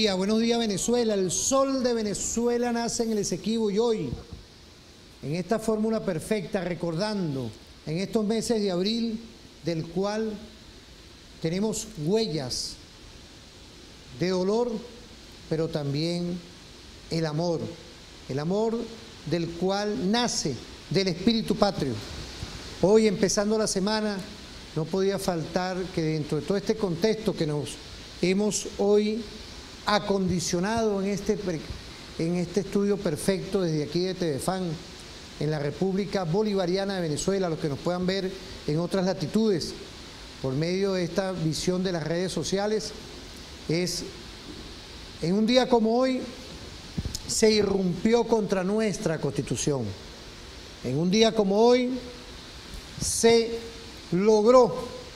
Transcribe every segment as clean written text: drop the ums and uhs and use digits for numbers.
buenos días Venezuela. El sol de Venezuela nace en el Esequibo y hoy, en esta fórmula perfecta, recordando en estos meses de abril, del cual tenemos huellas de dolor, pero también el amor del cual nace del espíritu patrio. Hoy, empezando la semana, no podía faltar que dentro de todo este contexto que nos hemos hoy acondicionado en este estudio perfecto desde aquí de TVFAN, en la República Bolivariana de Venezuela, los que nos puedan ver en otras latitudes, por medio de esta visión de las redes sociales, es en un día como hoy se irrumpió contra nuestra Constitución. En un día como hoy se logró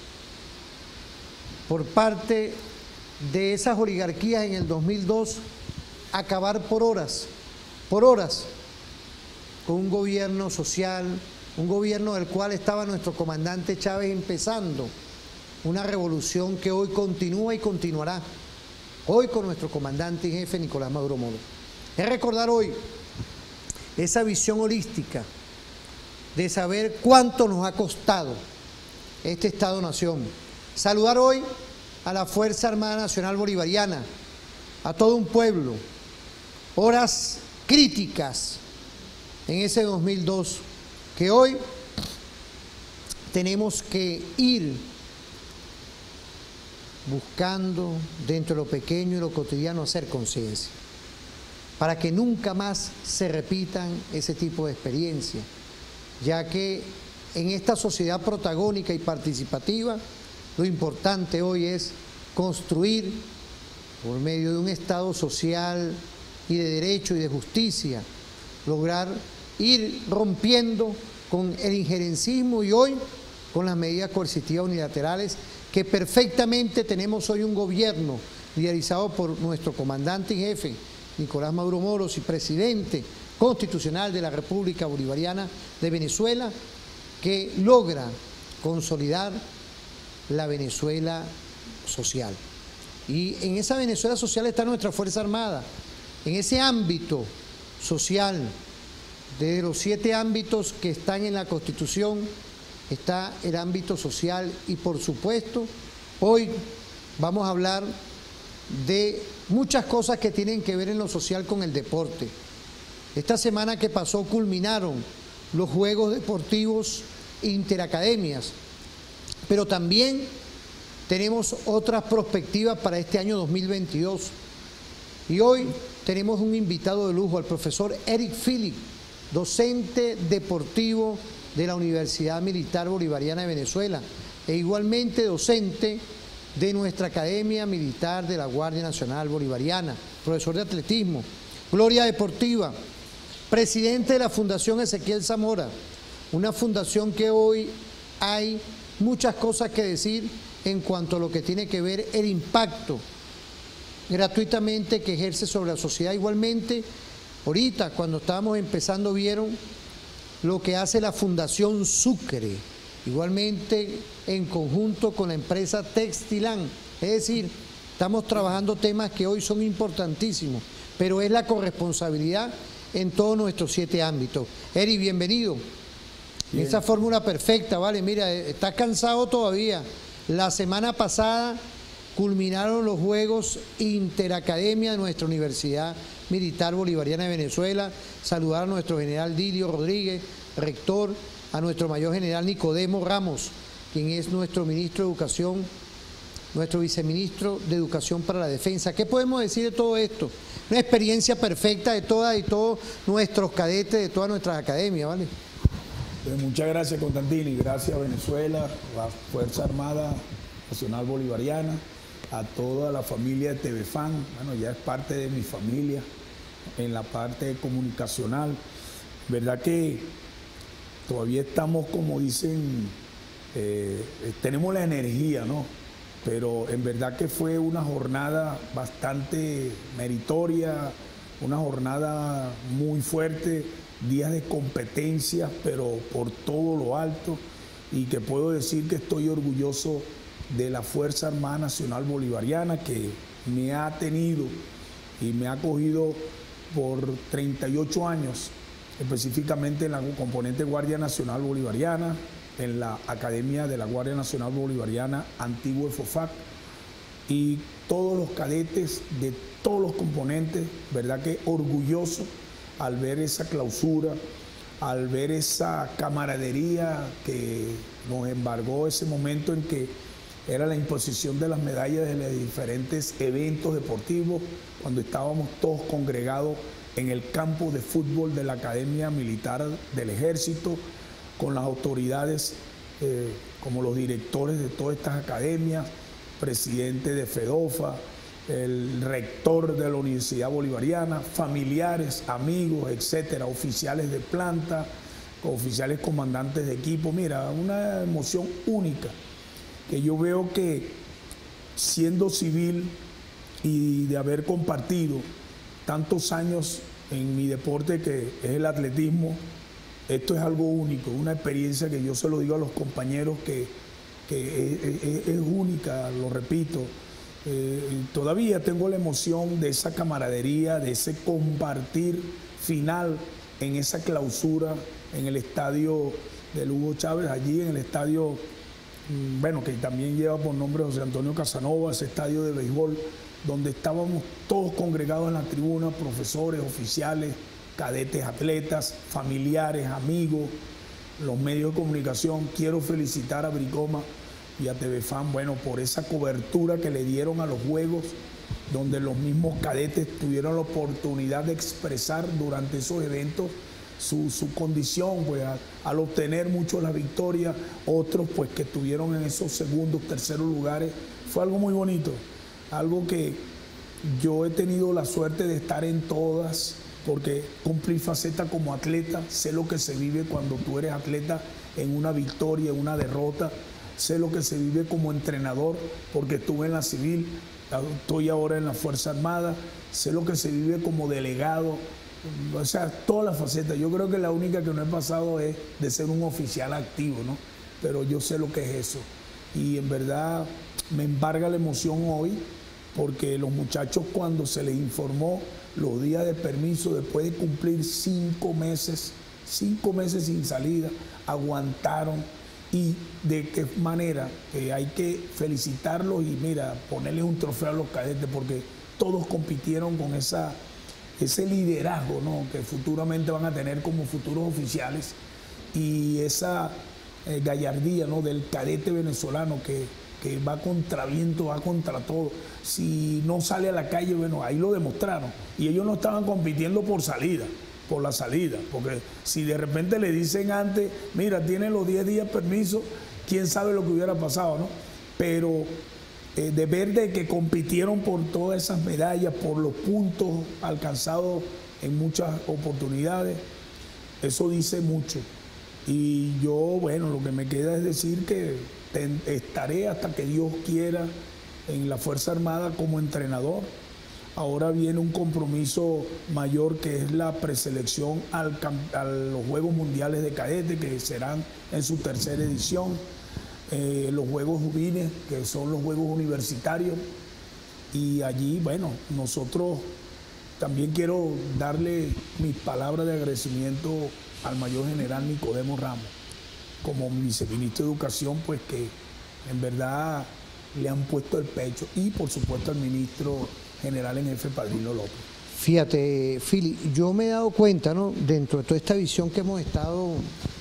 por parte de esas oligarquías en el 2002 acabar por horas con un gobierno social, un gobierno del cual estaba nuestro comandante Chávez empezando una revolución que hoy continúa y continuará, hoy con nuestro comandante y jefe Nicolás Maduro Moro. Es recordar hoy esa visión holística de saber cuánto nos ha costado este Estado-Nación. Saludar hoy a la Fuerza Armada Nacional Bolivariana, a todo un pueblo, horas críticas en ese 2002, que hoy tenemos que ir buscando dentro de lo pequeño y lo cotidiano hacer conciencia, para que nunca más se repitan ese tipo de experiencias, ya que en esta sociedad protagónica y participativa, lo importante hoy es construir, por medio de un Estado social y de derecho y de justicia, lograr ir rompiendo con el injerencismo y hoy con las medidas coercitivas unilaterales, que perfectamente tenemos hoy un gobierno liderizado por nuestro comandante y jefe, Nicolás Maduro Moros, y presidente constitucional de la República Bolivariana de Venezuela, que logra consolidar la Venezuela social. Y en esa Venezuela social está nuestra Fuerza Armada. En ese ámbito social, de los 7 ámbitos que están en la Constitución, está el ámbito social y, por supuesto, hoy vamos a hablar de muchas cosas que tienen que ver en lo social con el deporte. Esta semana que pasó culminaron los Juegos Deportivos Interacademias, pero también tenemos otras perspectivas para este año 2022. Y hoy tenemos un invitado de lujo, al profesor Eric Philip, docente deportivo de la Universidad Militar Bolivariana de Venezuela e igualmente docente de nuestra Academia Militar de la Guardia Nacional Bolivariana, profesor de atletismo, Gloria Deportiva, presidente de la Fundación Ezequiel Zamora, una fundación que hoy hay muchas cosas que decir en cuanto a lo que tiene que ver el impacto gratuitamente que ejerce sobre la sociedad. Igualmente, ahorita cuando estábamos empezando vieron lo que hace la Fundación Sucre, igualmente en conjunto con la empresa Textilán. Es decir, estamos trabajando temas que hoy son importantísimos, pero es la corresponsabilidad en todos nuestros 7 ámbitos. Eri, bienvenido. Bien. Esa fórmula perfecta, vale, mira, estás cansado todavía. La semana pasada culminaron los Juegos Interacademia de nuestra Universidad Militar Bolivariana de Venezuela. Saludar a nuestro general Didio Rodríguez, rector, a nuestro mayor general Nicodemo Ramos, quien es nuestro ministro de Educación, nuestro viceministro de Educación para la Defensa. ¿Qué podemos decir de todo esto? Una experiencia perfecta de todas y todos nuestros cadetes, de todas nuestras academias, ¿vale? Muchas gracias, Constantini. Gracias a Venezuela, a la Fuerza Armada Nacional Bolivariana, a toda la familia de TVFAN. Bueno, ya es parte de mi familia en la parte comunicacional. Verdad que todavía estamos, como dicen, tenemos la energía, ¿no? Pero en verdad que fue una jornada bastante meritoria, una jornada muy fuerte, días de competencias, pero por todo lo alto, y que puedo decir que estoy orgulloso de la Fuerza Armada Nacional Bolivariana, que me ha tenido y me ha acogido por 38 años, específicamente en la componente Guardia Nacional Bolivariana, en la Academia de la Guardia Nacional Bolivariana, antiguo EFOFAC, y todos los cadetes de todos los componentes, verdad que orgulloso al ver esa clausura, al ver esa camaradería que nos embargó ese momento en que era la imposición de las medallas de los diferentes eventos deportivos, cuando estábamos todos congregados en el campo de fútbol de la Academia Militar del Ejército, con las autoridades como los directores de todas estas academias, presidente de FEDOFA, el rector de la Universidad Bolivariana, familiares, amigos, etcétera, oficiales de planta, oficiales comandantes de equipo. Mira, una emoción única que yo veo que, siendo civil y de haber compartido tantos años en mi deporte que es el atletismo, esto es algo único, una experiencia que yo se lo digo a los compañeros que es única, lo repito. Todavía tengo la emoción de esa camaradería, de ese compartir final en esa clausura en el estadio del Hugo Chávez, allí en el estadio, bueno, que también lleva por nombre José Antonio Casanova, ese estadio de béisbol, donde estábamos todos congregados en la tribuna, profesores, oficiales, cadetes, atletas, familiares, amigos, los medios de comunicación. Quiero felicitar a Bricoma y a TVFAN, bueno, por esa cobertura que le dieron a los Juegos, donde los mismos cadetes tuvieron la oportunidad de expresar durante esos eventos su condición, pues, al obtener mucho la victoria, otros pues que estuvieron en esos segundos, terceros lugares. Fue algo muy bonito, algo que yo he tenido la suerte de estar en todas, porque cumplí faceta como atleta, sé lo que se vive cuando tú eres atleta en una victoria, en una derrota, sé lo que se vive como entrenador, porque estuve en la civil, estoy ahora en la Fuerza Armada, sé lo que se vive como delegado, o sea, todas las facetas. Yo creo que la única que no he pasado es de ser un oficial activo, ¿no? Pero yo sé lo que es eso. Y en verdad me embarga la emoción hoy, porque los muchachos, cuando se les informó los días de permiso, después de cumplir 5 meses sin salida, aguantaron. Y de qué manera hay que felicitarlos y, mira, ponerles un trofeo a los cadetes, porque todos compitieron con ese liderazgo, ¿no?, que futuramente van a tener como futuros oficiales, y esa gallardía, ¿no?, del cadete venezolano que va contra viento, va contra todo. Si no sale a la calle, bueno, ahí lo demostraron. Y ellos no estaban compitiendo por la salida, porque si de repente le dicen antes, mira, tiene los 10 días permiso, quién sabe lo que hubiera pasado, ¿no? Pero de ver de que compitieron por todas esas medallas, por los puntos alcanzados en muchas oportunidades, eso dice mucho. Y yo, bueno, lo que me queda es decir que estaré hasta que Dios quiera en la Fuerza Armada como entrenador. Ahora viene un compromiso mayor, que es la preselección a los Juegos Mundiales de Cadete, que serán en su tercera edición. Los Juegos Juveniles, que son los Juegos Universitarios. Y allí, bueno, nosotros también quiero darle mis palabras de agradecimiento al Mayor General Nicodemo Ramos, como viceministro de Educación, pues que en verdad le han puesto el pecho, y por supuesto al ministro general en jefe, Padrino López. Fíjate, Philly, yo me he dado cuenta, ¿no?, dentro de toda esta visión que hemos estado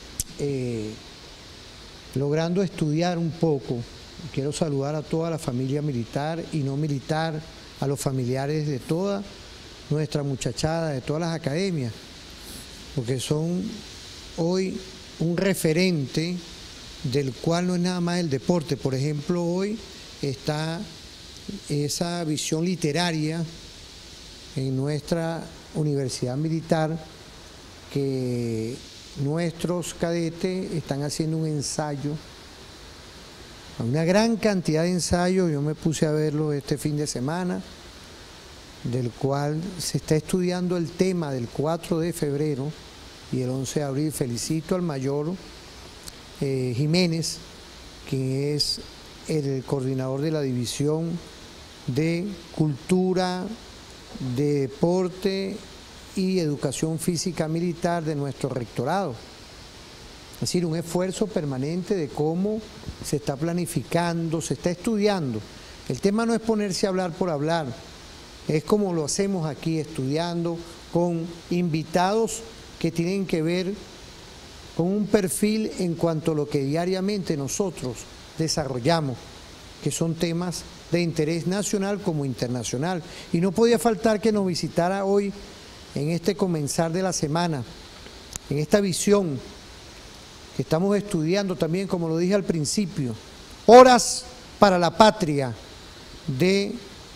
logrando estudiar un poco. Quiero saludar a toda la familia militar y no militar, a los familiares de toda nuestra muchachada, de todas las academias, porque son hoy un referente del cual no es nada más el deporte. Por ejemplo, hoy está esa visión literaria en nuestra universidad militar, que nuestros cadetes están haciendo un ensayo, una gran cantidad de ensayos. Yo me puse a verlo este fin de semana, del cual se está estudiando el tema del 4 de febrero y el 11 de abril. Felicito al mayor Jiménez, que es el coordinador de la División de Cultura de Deporte y Educación Física Militar de nuestro rectorado. Es decir, un esfuerzo permanente de cómo se está planificando, se está estudiando. El tema no es ponerse a hablar por hablar, es como lo hacemos aquí, estudiando con invitados que tienen que ver con un perfil en cuanto a lo que diariamente nosotros desarrollamos, que son temas de interés nacional como internacional. Y no podía faltar que nos visitara hoy, en este comenzar de la semana, en esta visión que estamos estudiando también, como lo dije al principio, Horas para la Patria, de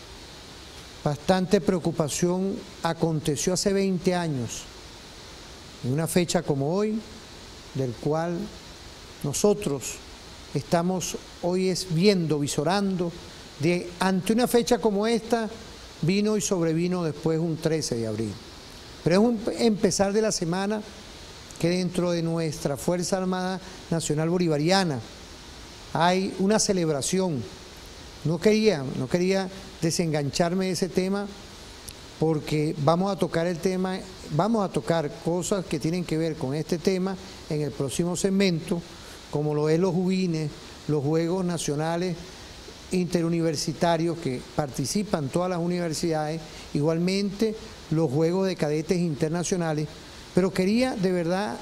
bastante preocupación, aconteció hace 20 años, en una fecha como hoy, del cual nosotros estamos hoy viendo, visorando, ante una fecha como esta, vino y sobrevino después un 13 de abril. Pero es un empezar de la semana que dentro de nuestra Fuerza Armada Nacional Bolivariana hay una celebración. No quería desengancharme de ese tema, porque vamos a tocar el tema, vamos a tocar cosas que tienen que ver con este tema en el próximo segmento, como lo es los JUVINES, los Juegos Nacionales Interuniversitarios que participan todas las universidades, igualmente los Juegos de Cadetes Internacionales, pero quería de verdad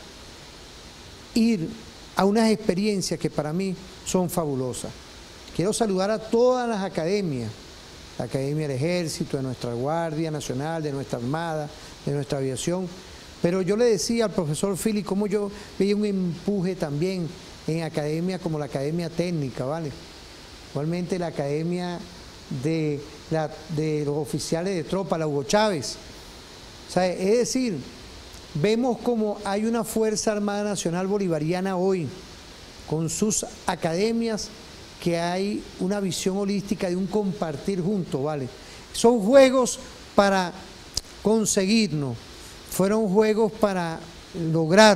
ir a unas experiencias que para mí son fabulosas. Quiero saludar a todas las academias, la Academia del Ejército, de nuestra Guardia Nacional, de nuestra Armada, de nuestra aviación, pero yo le decía al profesor Philly cómo yo veía un empuje también en academias como la Academia Técnica, ¿vale? Igualmente la Academia de los Oficiales de Tropa, la Hugo Chávez. O sea, es decir, vemos como hay una Fuerza Armada Nacional Bolivariana hoy, con sus academias, que hay una visión holística de un compartir juntos, ¿vale? Son juegos para conseguirnos, fueron juegos para lograr,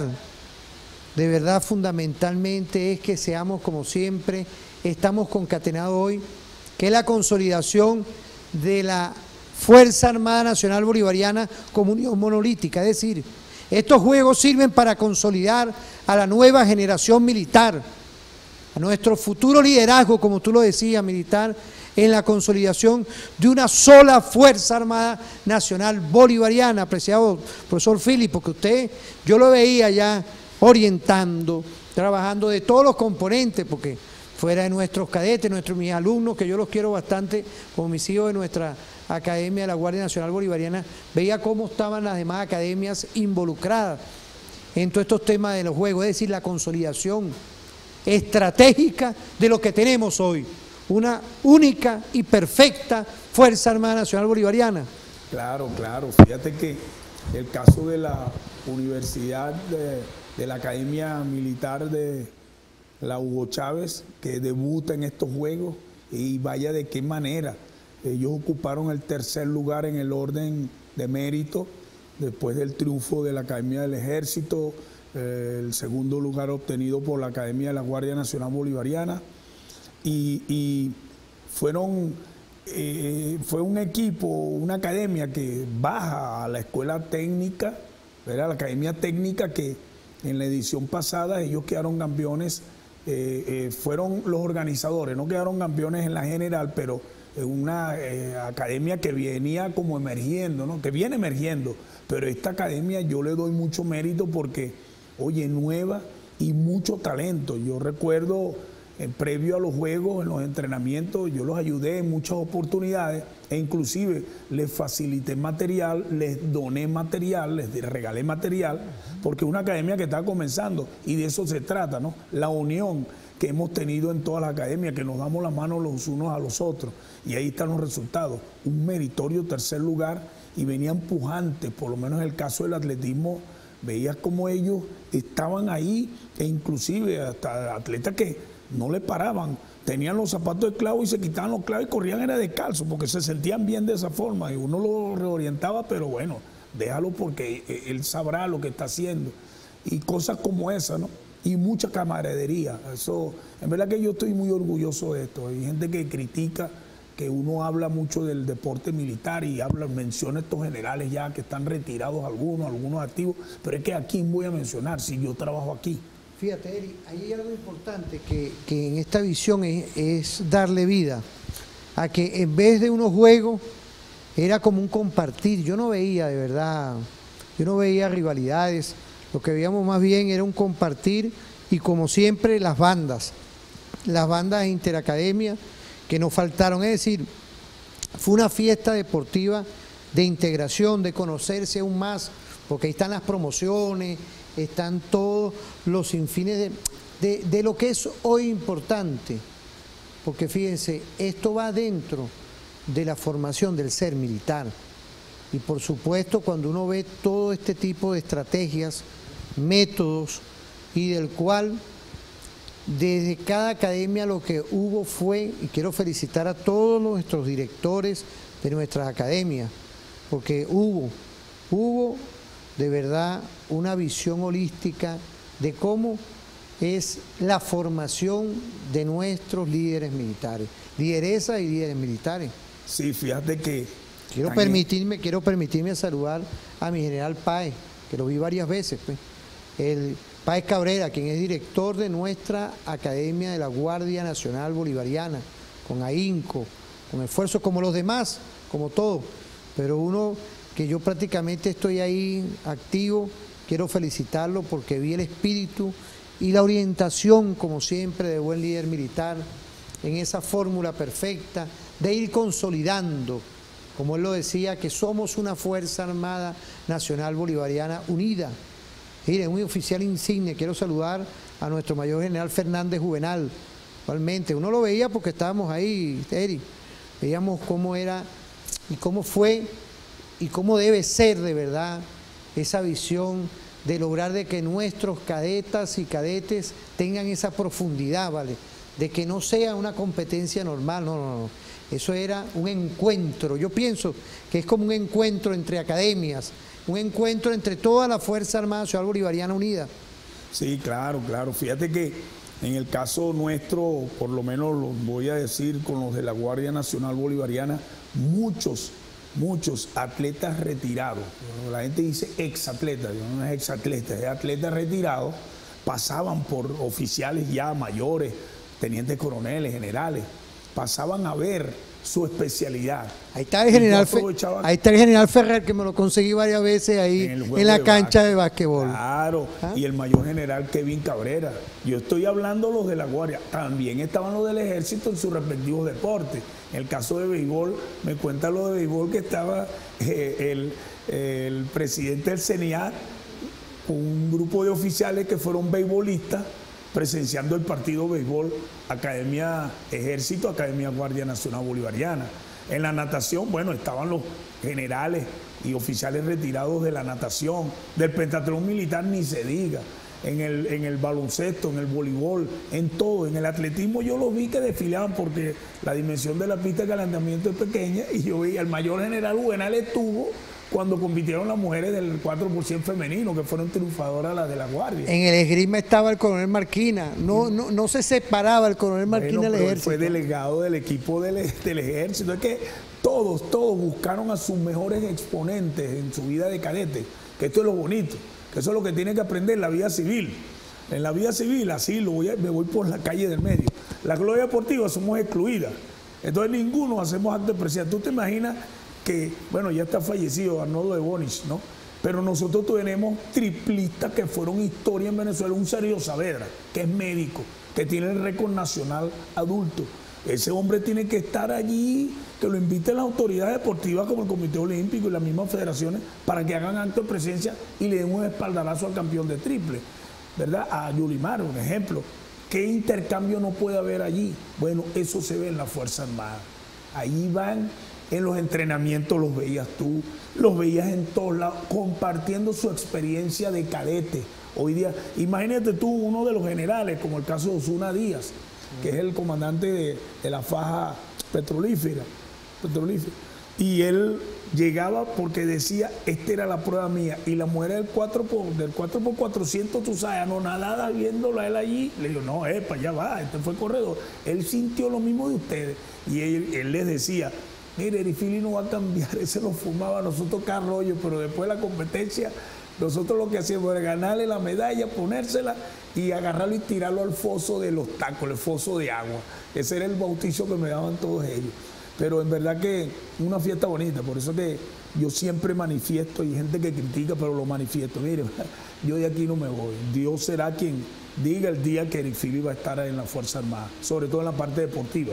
de verdad fundamentalmente es que seamos como siempre, estamos concatenados hoy, que es la consolidación de la Fuerza Armada Nacional Bolivariana como unión monolítica, es decir, estos juegos sirven para consolidar a la nueva generación militar, a nuestro futuro liderazgo, como tú lo decías, militar, en la consolidación de una sola Fuerza Armada Nacional Bolivariana, apreciado profesor Philly, porque usted, yo lo veía ya orientando, trabajando de todos los componentes, porque fuera de nuestros cadetes, mis alumnos, que yo los quiero bastante, como mis hijos de nuestra Academia de la Guardia Nacional Bolivariana, veía cómo estaban las demás academias involucradas en todos estos temas de los juegos, es decir, la consolidación estratégica de lo que tenemos hoy, una única y perfecta Fuerza Armada Nacional Bolivariana. Claro, claro, fíjate que el caso de la Universidad de la Academia Militar de la Hugo Chávez, que debuta en estos Juegos, y vaya de qué manera. Ellos ocuparon el tercer lugar en el orden de mérito, después del triunfo de la Academia del Ejército, el segundo lugar obtenido por la Academia de la Guardia Nacional Bolivariana, y fue un equipo, una academia que baja a la escuela técnica, era la Academia Técnica, que en la edición pasada ellos quedaron campeones, fueron los organizadores, no quedaron campeones en la general, pero una academia que venía como emergiendo, ¿no? Que viene emergiendo, pero esta academia yo le doy mucho mérito porque, oye, nueva y mucho talento. Yo recuerdo, previo a los juegos, en los entrenamientos, yo los ayudé en muchas oportunidades e inclusive les facilité material, les doné material, les regalé material, porque es una academia que está comenzando y de eso se trata, ¿no? La unión que hemos tenido en todas las academias, que nos damos las manos los unos a los otros, y ahí están los resultados. Un meritorio tercer lugar, y venían pujantes, por lo menos en el caso del atletismo, veías como ellos estaban ahí, e inclusive hasta atletas que no le paraban, tenían los zapatos de clavo y se quitaban los clavos y corrían era descalzo, porque se sentían bien de esa forma, y uno lo reorientaba, pero bueno, déjalo porque él sabrá lo que está haciendo, y cosas como esa, ¿no? Y mucha camaradería. Eso, en verdad que yo estoy muy orgulloso de esto. Hay gente que critica que uno habla mucho del deporte militar y menciona estos generales ya que están retirados algunos activos, pero es que ¿a quién voy a mencionar si yo trabajo aquí? Fíjate, Eri, ahí hay algo importante que en esta visión es darle vida a que en vez de unos juegos era como un compartir. Yo no veía, de verdad, yo no veía rivalidades, lo que veíamos más bien era un compartir y como siempre las bandas interacademia que nos faltaron, es decir, fue una fiesta deportiva de integración, de conocerse aún más, porque ahí están las promociones, están todos los sinfines de lo que es hoy importante, porque fíjense, esto va dentro de la formación del ser militar, y por supuesto cuando uno ve todo este tipo de estrategias, métodos, y del cual desde cada academia lo que hubo fue, y quiero felicitar a todos nuestros directores de nuestras academias, porque hubo de verdad una visión holística de cómo es la formación de nuestros líderes militares, lideresas y líderes militares. Sí, fíjate que... Quiero permitirme saludar a mi general Páez, que lo vi varias veces, pues. El Páez Cabrera, quien es director de nuestra Academia de la Guardia Nacional Bolivariana, con ahínco, con esfuerzo como los demás, como todos, pero uno que yo prácticamente estoy ahí activo, quiero felicitarlo porque vi el espíritu y la orientación, como siempre, de buen líder militar, en esa fórmula perfecta de ir consolidando, como él lo decía, que somos una Fuerza Armada Nacional Bolivariana unida. Mire, un oficial insigne, quiero saludar a nuestro mayor general Fernández Juvenal, igualmente. Uno lo veía porque estábamos ahí, Eri, veíamos cómo era y cómo fue y cómo debe ser de verdad esa visión de lograr de que nuestros cadetas y cadetes tengan esa profundidad, ¿vale? De que no sea una competencia normal, no. Eso era un encuentro. Yo pienso que es como un encuentro entre academias, un encuentro entre toda la Fuerza Armada Nacional Bolivariana unida. Sí, claro. Fíjate que en el caso nuestro, por lo menos lo voy a decir con los de la Guardia Nacional Bolivariana, muchos atletas retirados. La gente dice exatleta, no es exatleta, es atleta retirado, pasaban por oficiales ya mayores, tenientes coroneles, generales, pasaban a ver su especialidad. Ahí está el general Ferrer, que me lo conseguí varias veces ahí en la cancha de básquetbol. Claro, y el mayor general Kevin Cabrera. Yo estoy hablando los de la Guardia, también estaban los del Ejército en sus respectivos deportes. En el caso de béisbol, me cuenta lo de béisbol que estaba el presidente del CENIAT, un grupo de oficiales que fueron beisbolistas, presenciando el partido béisbol, Academia Ejército, Academia Guardia Nacional Bolivariana. En la natación, bueno, estaban los generales y oficiales retirados de la natación, del pentatlón militar ni se diga, en el baloncesto, en el voleibol, en todo. En el atletismo yo los vi que desfilaban porque la dimensión de la pista de calentamiento es pequeña y yo vi al mayor general Juvenal estuvo cuando compitieron las mujeres del 4% femenino, que fueron triunfadoras las de la Guardia. En el esgrima estaba el coronel Marquina, no se separaba el coronel Marquina del Ejército. Fue delegado del equipo del Ejército. Es que todos buscaron a sus mejores exponentes en su vida de cadete, que esto es lo bonito, que eso es lo que tiene que aprender la vida civil. En la vida civil, así me voy por la calle del medio. La gloria deportiva somos excluidas. Entonces ninguno hacemos acto de presencia. ¿Tú te imaginas que, bueno, ya está fallecido Arnoldo de Bonis, ¿no? Pero nosotros tenemos triplistas que fueron historia en Venezuela, un Sergio Saavedra, que es médico, que tiene el récord nacional adulto. Ese hombre tiene que estar allí, que lo inviten las autoridades deportivas como el Comité Olímpico y las mismas federaciones para que hagan acto de presencia y le den un espaldarazo al campeón de triple, ¿verdad? A Yulimar, un ejemplo. ¿Qué intercambio no puede haber allí? Bueno, eso se ve en la Fuerza Armada. Ahí van. En los entrenamientos los veías tú, los veías en todos lados, compartiendo su experiencia de cadete. Hoy día, imagínate tú, uno de los generales, como el caso de Osuna Díaz, que es el comandante de la faja petrolífera. Y él llegaba porque decía, esta era la prueba mía. Y la mujer del 4x400, tú sabes, anonadada viéndolo a él allí. Le digo, no, para allá va, este fue el corredor. Él sintió lo mismo de ustedes. Y él les decía, mire, Erifili no va a cambiar, ese lo fumaba nosotros cada rollo, pero después de la competencia, nosotros lo que hacíamos era ganarle la medalla, ponérsela y agarrarlo y tirarlo al foso del obstáculo, el foso de agua. Ese era el bautizo que me daban todos ellos. Pero en verdad que una fiesta bonita, por eso que yo siempre manifiesto, y hay gente que critica, pero lo manifiesto. Mire, yo de aquí no me voy. Dios será quien diga el día que Erifili va a estar en la Fuerza Armada, sobre todo en la parte deportiva.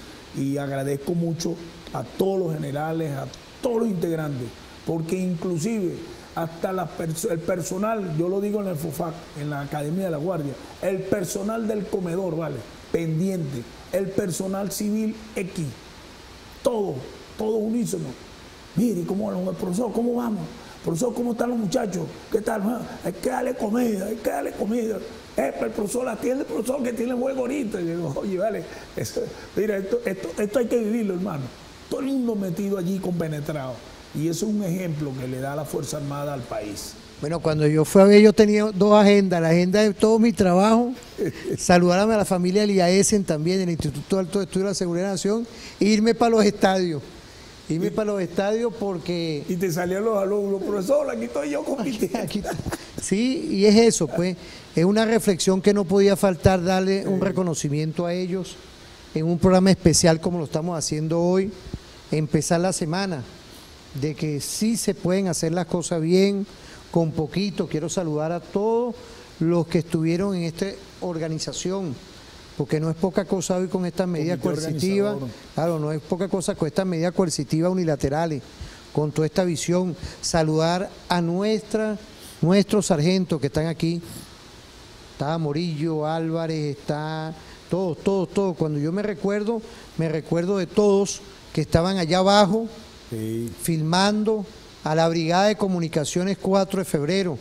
Y agradezco mucho a todos los generales, a todos los integrantes, porque inclusive hasta el personal, yo lo digo en el FOFAC, en la Academia de la Guardia, el personal del comedor, ¿vale? Pendiente, el personal civil X, todo unísono. Mire, profesor, ¿cómo vamos? Profesor, ¿cómo están los muchachos? ¿Qué tal? Hay que darle comida, hay que darle comida. El profesor la atiende, el profesor que tiene juego ahorita. Y digo, oye, vale, mira, esto hay que vivirlo, hermano. Todo el mundo metido allí compenetrado. Y eso es un ejemplo que le da la Fuerza Armada al país. Bueno, cuando yo fui a ver, yo tenía dos agendas. La agenda de todo mi trabajo, saludarme a la familia del IAESEN también, del Instituto de Alto Estudio de la Seguridad de la Nación, e irme para los estadios. Irme para los estadios porque... Y te salían los alumnos, profesor, aquí estoy yo compitiendo. Sí, y es eso, pues, es una reflexión que no podía faltar, darle un reconocimiento a ellos en un programa especial como lo estamos haciendo hoy, empezar la semana, de que sí se pueden hacer las cosas bien, con poquito. Quiero saludar a todos los que estuvieron en esta organización, porque no es poca cosa hoy con estas medidas coercitivas, claro, no es poca cosa con estas medidas coercitivas unilaterales, con toda esta visión. Saludar a nuestros sargentos que están aquí, está Morillo, Álvarez, está todos. Cuando yo me recuerdo de todos que estaban allá abajo, sí, filmando, a la Brigada de Comunicaciones 4 de febrero,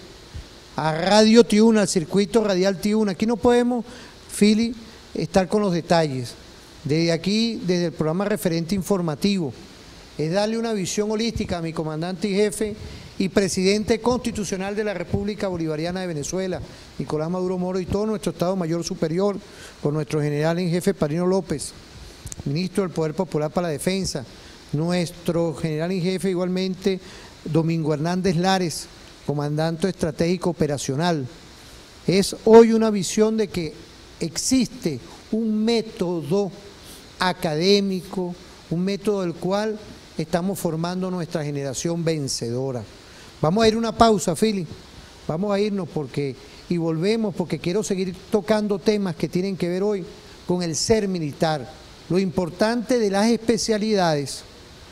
a Radio Tiuna, al Circuito Radial Tiuna. Aquí no podemos, Fili, estar con los detalles. Desde aquí, desde el programa Referente Informativo, es darle una visión holística a mi comandante y jefe y presidente constitucional de la República Bolivariana de Venezuela, Nicolás Maduro Moro, y todo nuestro Estado Mayor Superior, con nuestro general en jefe Parino López, ministro del Poder Popular para la Defensa, nuestro general en jefe igualmente Domingo Hernández Lares, comandante estratégico operacional. Es hoy una visión de que existe un método académico, un método del cual estamos formando nuestra generación vencedora. Vamos a ir a una pausa, Fili, vamos a irnos y volvemos porque quiero seguir tocando temas que tienen que ver hoy con el ser militar, lo importante de las especialidades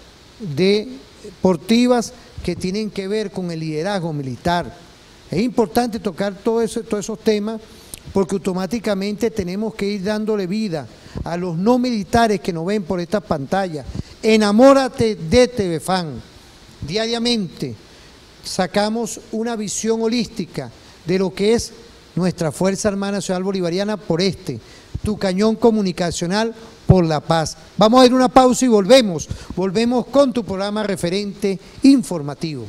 deportivas que tienen que ver con el liderazgo militar. Es importante tocar todos esos temas porque automáticamente tenemos que ir dándole vida a los no militares que nos ven por estas pantallas. Enamórate de TVFAN. Diariamente sacamos una visión holística de lo que es nuestra Fuerza Armada Nacional Bolivariana por tu cañón comunicacional por la paz. Vamos a ir a una pausa y volvemos con tu programa Referente Informativo.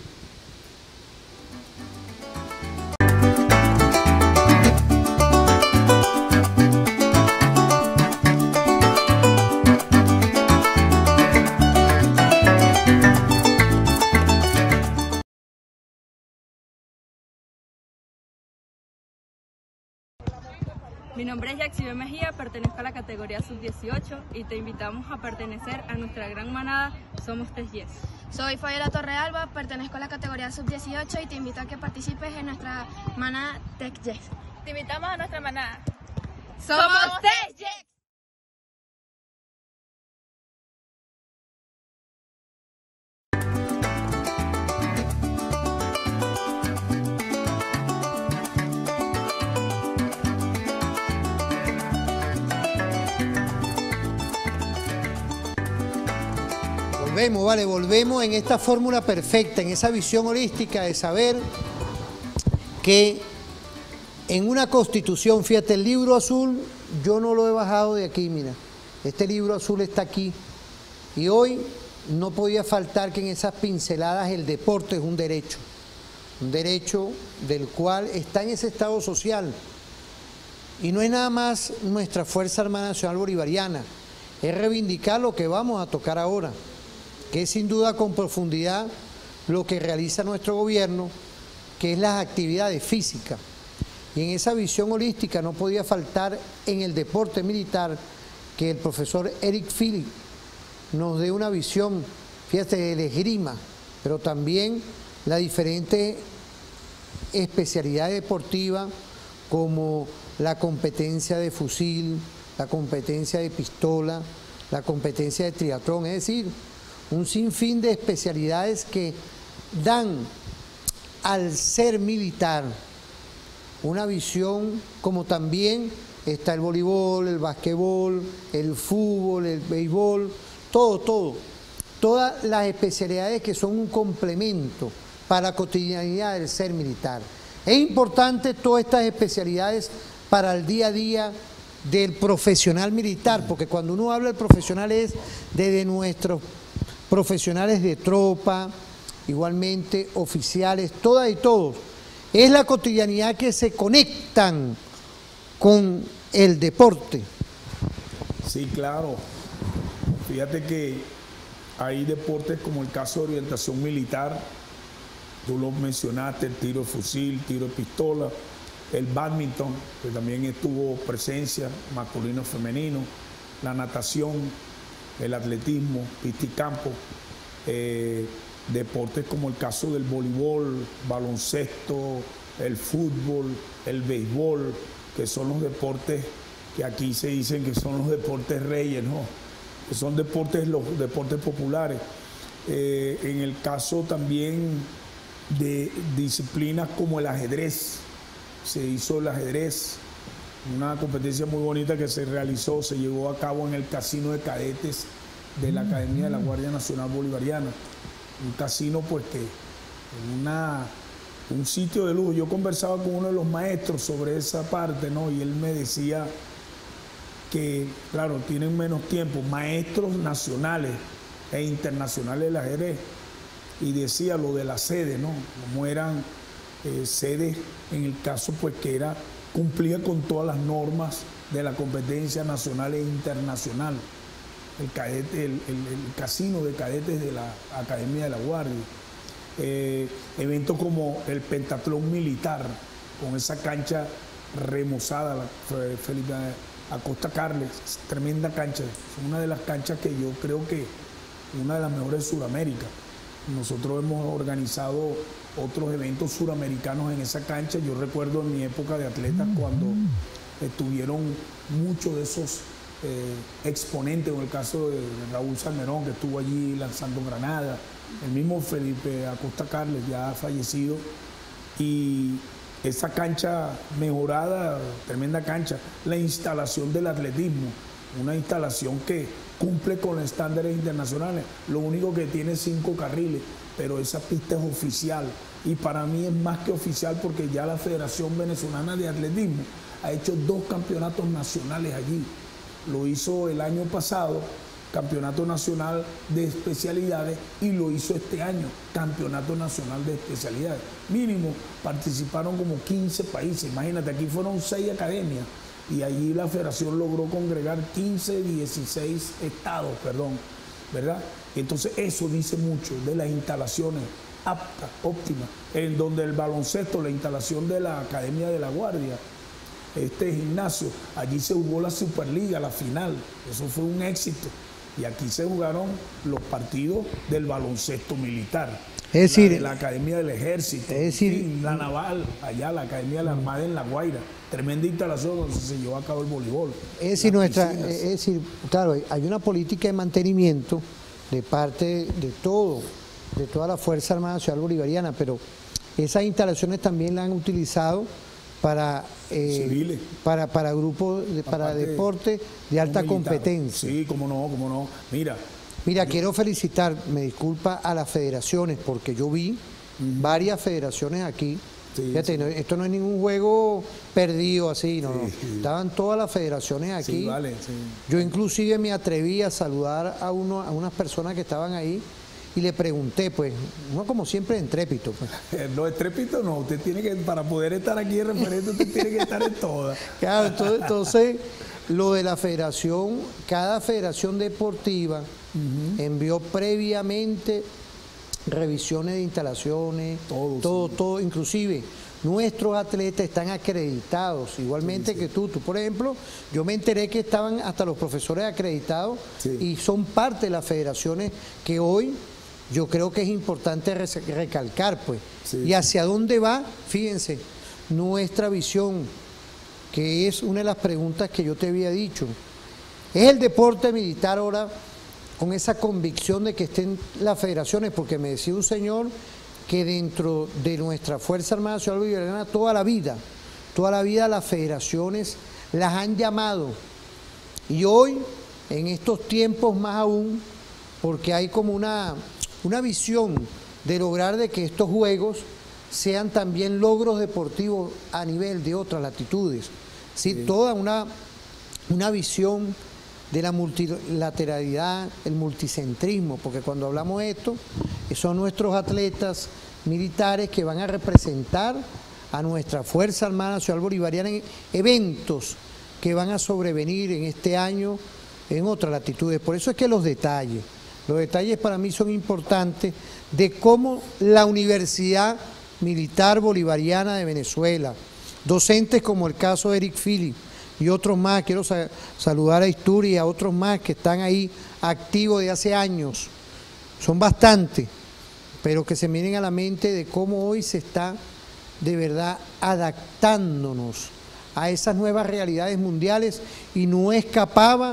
Mi nombre es Yaxibel Mejía, pertenezco a la categoría sub-18 y te invitamos a pertenecer a nuestra gran manada Somos Tech Yes. Soy Fabiola Torrealba, pertenezco a la categoría sub-18 y te invito a que participes en nuestra manada Tech Yes. Te invitamos a nuestra manada Somos Tech Yes. Volvemos en esta fórmula perfecta, en esa visión holística de saber que en una constitución, fíjate, el libro azul yo no lo he bajado de aquí, mira, este libro azul está aquí y hoy no podía faltar que en esas pinceladas el deporte es un derecho del cual está en ese estado social. Y no es nada más nuestra Fuerza Armada Nacional Bolivariana, es reivindicar lo que vamos a tocar ahora, que es sin duda con profundidad lo que realiza nuestro gobierno, que es las actividades físicas. Y en esa visión holística no podía faltar en el deporte militar que el profesor Eric Philip nos dé una visión, fíjate, del esgrima, pero también la diferente especialidad deportiva como la competencia de fusil, la competencia de pistola, la competencia de triatlón, es decir, un sinfín de especialidades que dan al ser militar una visión, como también está el voleibol, el basquetbol, el fútbol, el béisbol, todas las especialidades que son un complemento para la cotidianidad del ser militar. Es importante todas estas especialidades para el día a día del profesional militar, porque cuando uno habla del profesional es desde nuestros profesionales de tropa, igualmente oficiales, todas y todos. Es la cotidianidad que se conectan con el deporte. Sí, claro. Fíjate que hay deportes como el caso de orientación militar, tú lo mencionaste, el tiro de fusil, tiro de pistola, el bádminton, que también estuvo presencia, masculino y femenino, la natación, el atletismo, pista y campo, deportes como el caso del voleibol, baloncesto, el fútbol, el béisbol, que son los deportes que aquí se dicen que son los deportes reyes, ¿no? Que son deportes, los deportes populares. En el caso también de disciplinas como el ajedrez, se hizo el ajedrez, una competencia muy bonita que se realizó, se llevó a cabo en el casino de cadetes de la Academia de la Guardia Nacional Bolivariana. Un casino pues que un sitio de lujo. Yo conversaba con uno de los maestros sobre esa parte, ¿no? Y él me decía que, claro, tienen menos tiempo, maestros nacionales e internacionales del ajedrez. Y decía lo de la sede, ¿no? Como eran sedes, en el caso pues que cumplía con todas las normas de la competencia nacional e internacional. El casino de cadetes de la Academia de la Guardia. Eventos como el pentatlón militar, con esa cancha remozada, Felipe Acosta Carles, tremenda cancha, es una de las canchas que yo creo que una de las mejores de Sudamérica. Nosotros hemos organizado otros eventos suramericanos en esa cancha. Yo recuerdo en mi época de atletas cuando estuvieron muchos de esos exponentes, en el caso de Raúl Salmerón, que estuvo allí lanzando granadas, el mismo Felipe Acosta Carles, ya fallecido, y esa cancha mejorada, tremenda cancha, la instalación del atletismo, una instalación que cumple con los estándares internacionales, lo único que tiene 5 carriles, pero esa pista es oficial, y para mí es más que oficial porque ya la Federación Venezolana de Atletismo ha hecho 2 campeonatos nacionales allí. Lo hizo el año pasado, Campeonato Nacional de Especialidades, y lo hizo este año, Campeonato Nacional de Especialidades. Mínimo participaron como 15 países, imagínate, aquí fueron 6 academias y allí la federación logró congregar 16 estados, ¿verdad? Entonces eso dice mucho de las instalaciones aptas, óptimas, en donde el baloncesto, la instalación de la Academia de la Guardia, este gimnasio, allí se jugó la Superliga, la final, eso fue un éxito, y aquí se jugaron los partidos del baloncesto militar, es decir, la Academia del Ejército, es decir, la Naval, allá la Academia de la Armada en La Guaira, tremenda instalación donde se llevó a cabo el voleibol. Es decir, claro, hay una política de mantenimiento de parte de toda la Fuerza Armada Nacional Bolivariana, pero esas instalaciones también la han utilizado para grupos, para deporte de alta competencia. Sí, cómo no. Mira, quiero felicitar, me disculpa, a las federaciones, porque yo vi varias federaciones aquí Sí, Fíjate, sí. esto no es ningún juego perdido así, no, Sí, sí. estaban todas las federaciones aquí. Sí, vale, sí. Yo inclusive me atreví a saludar a unas personas que estaban ahí y le pregunté, pues, uno como siempre entrépito, pues. No, estrépito no, usted tiene que, para poder estar aquí de referente, usted tiene que estar en todas. Claro, entonces lo de la federación, cada federación deportiva envió previamente revisiones de instalaciones, Todo, todo, inclusive nuestros atletas están acreditados, igualmente Sí, sí. que tú, por ejemplo, yo me enteré que estaban hasta los profesores acreditados Sí. y son parte de las federaciones que hoy yo creo que es importante recalcar, pues. Sí, Y sí. hacia dónde va, fíjense, nuestra visión, que es una de las preguntas que yo te había dicho. ¿Es el deporte militar ahora con esa convicción de que estén las federaciones? Porque me decía un señor que dentro de nuestra Fuerza Armada Nacional Bolivariana toda la vida las federaciones las han llamado. Y hoy, en estos tiempos más aún, porque hay como una visión de lograr de que estos juegos sean también logros deportivos a nivel de otras latitudes. ¿Sí? Sí. Toda una visión de la multilateralidad, el multicentrismo, porque cuando hablamos de esto, son nuestros atletas militares que van a representar a nuestra Fuerza Armada Nacional Bolivariana en eventos que van a sobrevenir en este año en otras latitudes. Por eso es que los detalles para mí son importantes de cómo la Universidad Militar Bolivariana de Venezuela, docentes como el caso de Eric Philip y otros más, quiero saludar a Isturi y a otros más que están ahí activos de hace años, son bastantes, pero que se miren a la mente de cómo hoy se está de verdad adaptándonos a esas nuevas realidades mundiales y no escapaba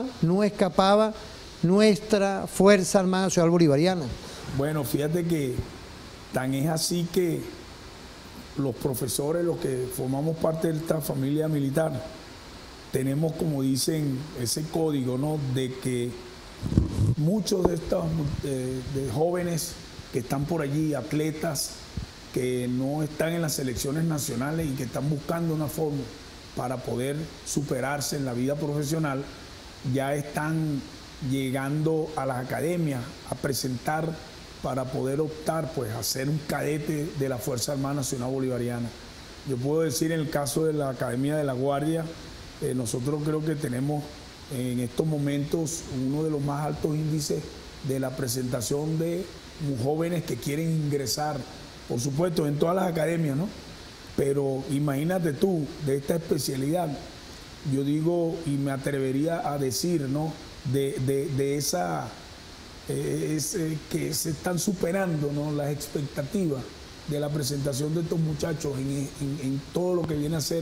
nuestra Fuerza Armada Nacional Bolivariana. Bueno, fíjate que tan es así que los profesores, los que formamos parte de esta familia militar, tenemos, como dicen, ese código, ¿no? De que muchos de estos de jóvenes que están por allí, atletas que no están en las selecciones nacionales y que están buscando una forma para poder superarse en la vida profesional, ya están llegando a las academias a presentar para poder optar pues a ser un cadete de la Fuerza Armada Nacional Bolivariana. Yo puedo decir, en el caso de la Academia de la Guardia, nosotros creo que tenemos en estos momentos uno de los más altos índices de la presentación de jóvenes que quieren ingresar, por supuesto, en todas las academias, ¿no? Pero imagínate tú, de esta especialidad, yo digo y me atrevería a decir, ¿no? De esa que se están superando, ¿no? Las expectativas de la presentación de estos muchachos en todo lo que viene a ser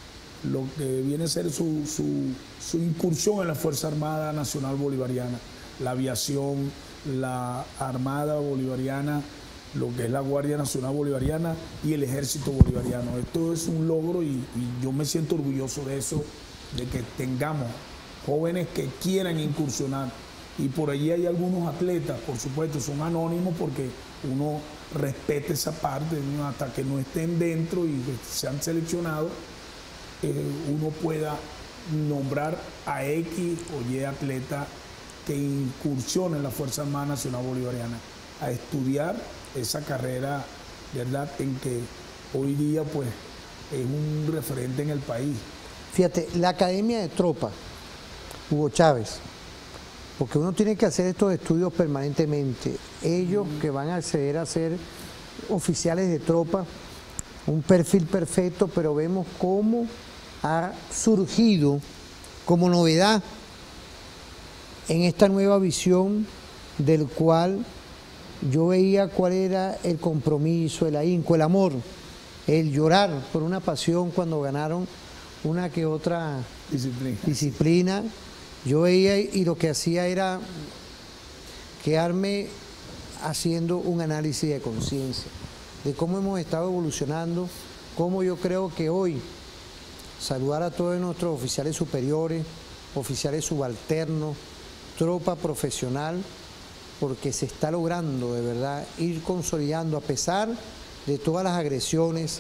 su incursión en la Fuerza Armada Nacional Bolivariana, la aviación, la Armada Bolivariana, lo que es la Guardia Nacional Bolivariana y el Ejército Bolivariano. Esto es un logro y yo me siento orgulloso de eso, de que tengamos jóvenes que quieran incursionar. Y por allí hay algunos atletas, por supuesto, son anónimos porque uno respeta esa parte, ¿no? Hasta que no estén dentro y sean seleccionados, uno pueda nombrar a X o Y atleta que incursione en la Fuerza Armada Nacional Bolivariana a estudiar esa carrera, ¿verdad?, en que hoy día pues es un referente en el país. Fíjate, la Academia de Tropa, Hugo Chávez, porque uno tiene que hacer estos estudios permanentemente. Ellos que van a acceder a ser oficiales de tropa, un perfil perfecto, pero vemos cómo ha surgido como novedad en esta nueva visión del cual yo veía cuál era el compromiso, el ahínco, el amor, el llorar por una pasión cuando ganaron una que otra disciplina. Yo veía y lo que hacía era quedarme haciendo un análisis de conciencia, de cómo hemos estado evolucionando, cómo yo creo que hoy saludar a todos nuestros oficiales superiores, oficiales subalternos, tropa profesional, porque se está logrando de verdad ir consolidando a pesar de todas las agresiones,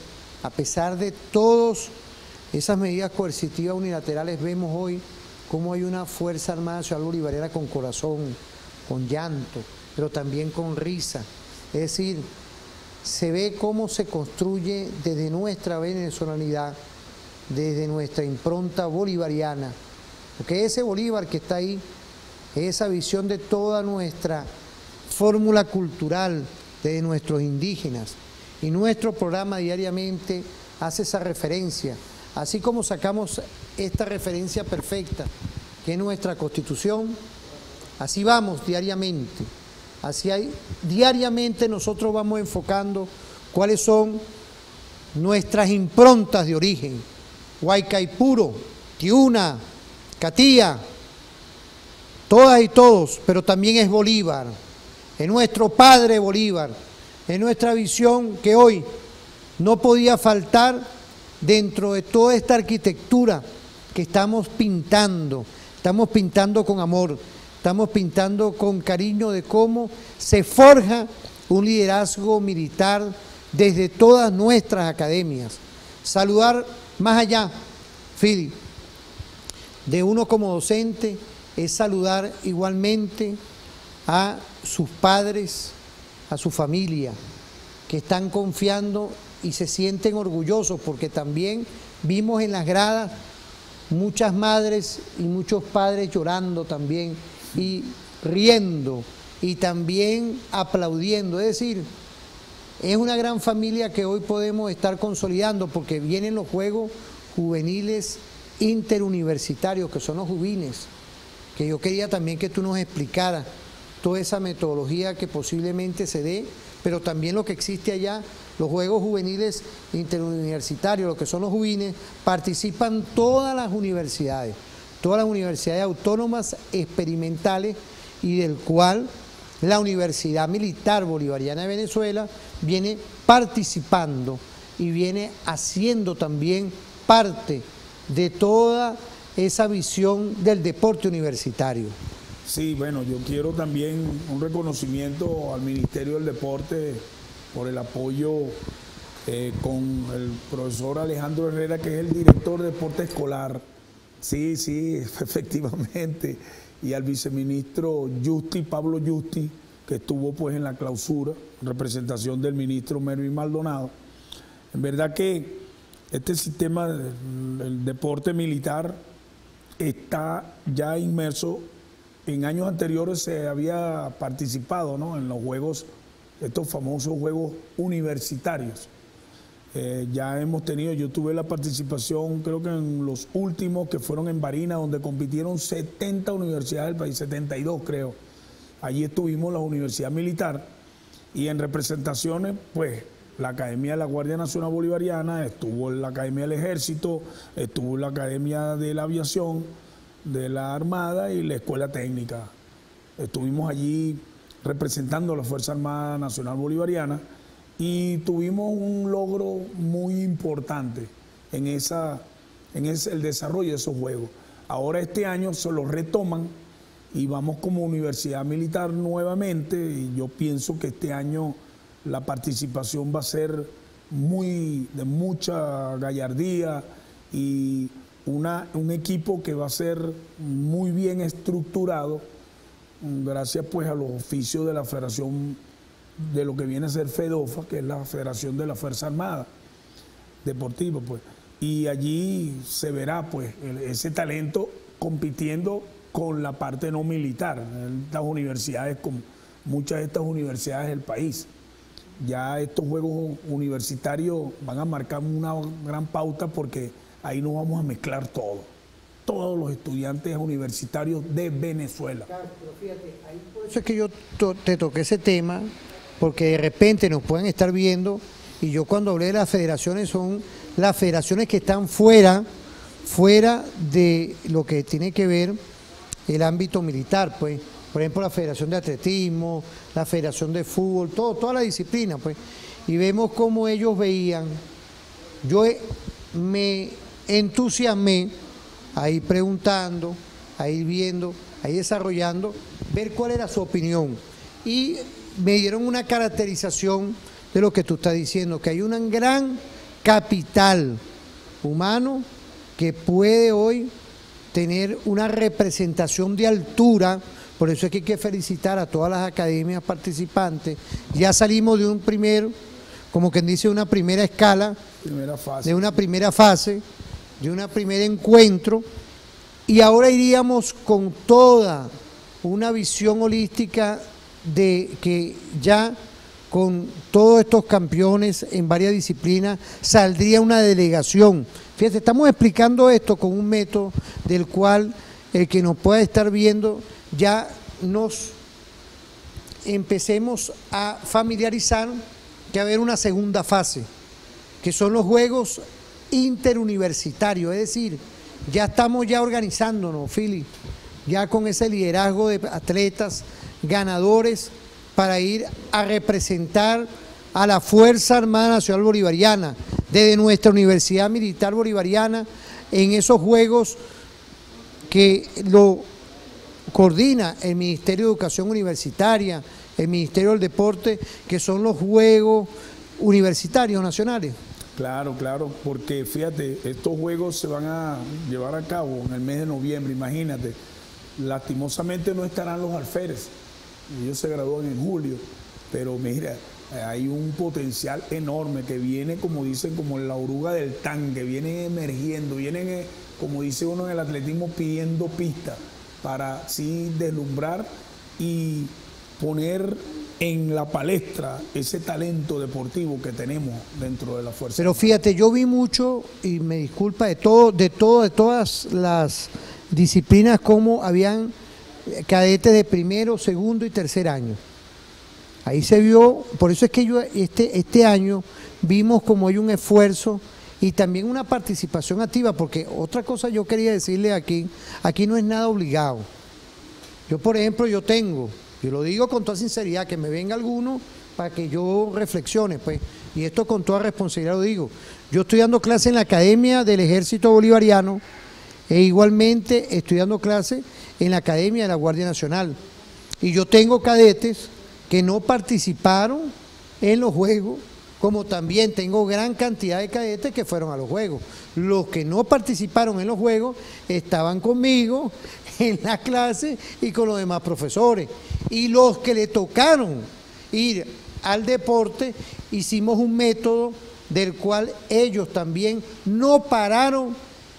A pesar de todas esas medidas coercitivas unilaterales, vemos hoy cómo hay una Fuerza Armada Nacional Bolivariana con corazón, con llanto, pero también con risa. Es decir, se ve cómo se construye desde nuestra venezolanidad, desde nuestra impronta bolivariana, porque ese Bolívar que está ahí, esa visión de toda nuestra fórmula cultural, de nuestros indígenas, y nuestro programa diariamente hace esa referencia, así como sacamos esta referencia perfecta, que es nuestra Constitución, así vamos diariamente, diariamente nosotros vamos enfocando cuáles son nuestras improntas de origen, Huaycaipuro, Tiuna, Catía, todas y todos, pero también es Bolívar, es nuestro padre Bolívar, es nuestra visión que hoy no podía faltar dentro de toda esta arquitectura que estamos pintando con amor, estamos pintando con cariño de cómo se forja un liderazgo militar desde todas nuestras academias. Saludar más allá, Fili, de uno como docente, es saludar igualmente a sus padres, a su familia, que están confiando y se sienten orgullosos, porque también vimos en las gradas muchas madres y muchos padres llorando también y riendo y también aplaudiendo. Es decir, es una gran familia que hoy podemos estar consolidando, porque vienen los Juegos Juveniles Interuniversitarios, que son los Juvines, que yo quería también que tú nos explicaras toda esa metodología que posiblemente se dé, pero también lo que existe allá, los Juegos Juveniles Interuniversitarios, lo que son los Juvines, participan todas las universidades autónomas experimentales, y del cual la Universidad Militar Bolivariana de Venezuela viene participando y viene haciendo también parte de toda esa visión del deporte universitario. Sí, bueno, yo quiero también un reconocimiento al Ministerio del Deporte por el apoyo con el profesor Alejandro Herrera, que es el director de deporte escolar. Sí, efectivamente. Y al viceministro Pablo Justi, que estuvo pues en la clausura, en representación del ministro Mervin Maldonado. En verdad que este sistema del deporte militar está ya inmerso. En años anteriores se había participado, ¿no?, en los juegos, estos famosos juegos universitarios. Ya hemos tenido, yo tuve la participación, creo que en los últimos que fueron en Barinas, donde compitieron 70 universidades del país, 72 creo. Allí estuvimos la Universidad Militar, y en representaciones, pues, la Academia de la Guardia Nacional Bolivariana, estuvo la Academia del Ejército, estuvo la Academia de la Aviación, de la Armada y la Escuela Técnica. Estuvimos allí representando a la Fuerza Armada Nacional Bolivariana y tuvimos un logro muy importante en el desarrollo de esos juegos. Ahora este año se los retoman y vamos como Universidad Militar nuevamente, y yo pienso que este año la participación va a ser de mucha gallardía y un equipo que va a ser muy bien estructurado, gracias pues a los oficios de la Federación, de lo que viene a ser FEDOFA, que es la Federación de la Fuerza Armada Deportiva, pues. Y allí se verá pues ese talento compitiendo con la parte no militar, en estas universidades, con muchas de estas universidades del país. Ya estos juegos universitarios van a marcar una gran pauta, porque ahí nos vamos a mezclar todos los estudiantes universitarios de Venezuela. Claro, pero fíjate, ahí por eso es que yo te toqué ese tema, porque de repente nos pueden estar viendo, y yo cuando hablé de las federaciones, son las federaciones que están fuera de lo que tiene que ver el ámbito militar, pues. Por ejemplo, la Federación de Atletismo, la Federación de Fútbol, toda la disciplina, pues. Y vemos cómo ellos veían. Yo me entusiasmé a ir preguntando, a ir viendo, a ir desarrollando, ver cuál era su opinión. Y me dieron una caracterización de lo que tú estás diciendo, que hay una gran capital humano que puede hoy tener una representación de altura. Por eso es que hay que felicitar a todas las academias participantes. Ya salimos de un primer, como quien dice, una primera escala, de una primera fase, de un primer encuentro, y ahora iríamos con toda una visión holística de que ya con todos estos campeones en varias disciplinas saldría una delegación. Fíjate, estamos explicando esto con un método del cual el que nos pueda estar viendo ya nos empecemos a familiarizar que va a haber una segunda fase, que son los Juegos Interuniversitarios, es decir, ya estamos ya organizándonos, Philly, ya con ese liderazgo de atletas ganadores para ir a representar a la Fuerza Armada Nacional Bolivariana desde nuestra Universidad Militar Bolivariana en esos Juegos que lo coordina el Ministerio de Educación Universitaria, el Ministerio del Deporte, que son los Juegos Universitarios Nacionales. Claro, claro, porque fíjate, estos juegos se van a llevar a cabo en el mes de noviembre, imagínate. Lastimosamente no estarán los alférez, ellos se gradúan en julio, pero mira, hay un potencial enorme que viene, como dicen, como la oruga del tanque, vienen emergiendo, vienen, como dice uno en el atletismo, pidiendo pista para sí deslumbrar y poner en la palestra ese talento deportivo que tenemos dentro de la fuerza. Pero fíjate, yo vi mucho, y me disculpa, de todas las disciplinas, como habían cadetes de primero, segundo y tercer año. Ahí se vio, por eso es que yo este año vimos como hay un esfuerzo y también una participación activa, porque otra cosa yo quería decirle aquí no es nada obligado. Yo, por ejemplo, yo lo digo con toda sinceridad, que me venga alguno para que yo reflexione, pues, y esto con toda responsabilidad lo digo. Yo estoy dando clase en la Academia del Ejército Bolivariano e igualmente estoy dando clase en la Academia de la Guardia Nacional. Y yo tengo cadetes que no participaron en los Juegos, como también tengo gran cantidad de cadetes que fueron a los Juegos. Los que no participaron en los Juegos estaban conmigo en la clase y con los demás profesores. Y los que le tocaron ir al deporte, hicimos un método del cual ellos también no pararon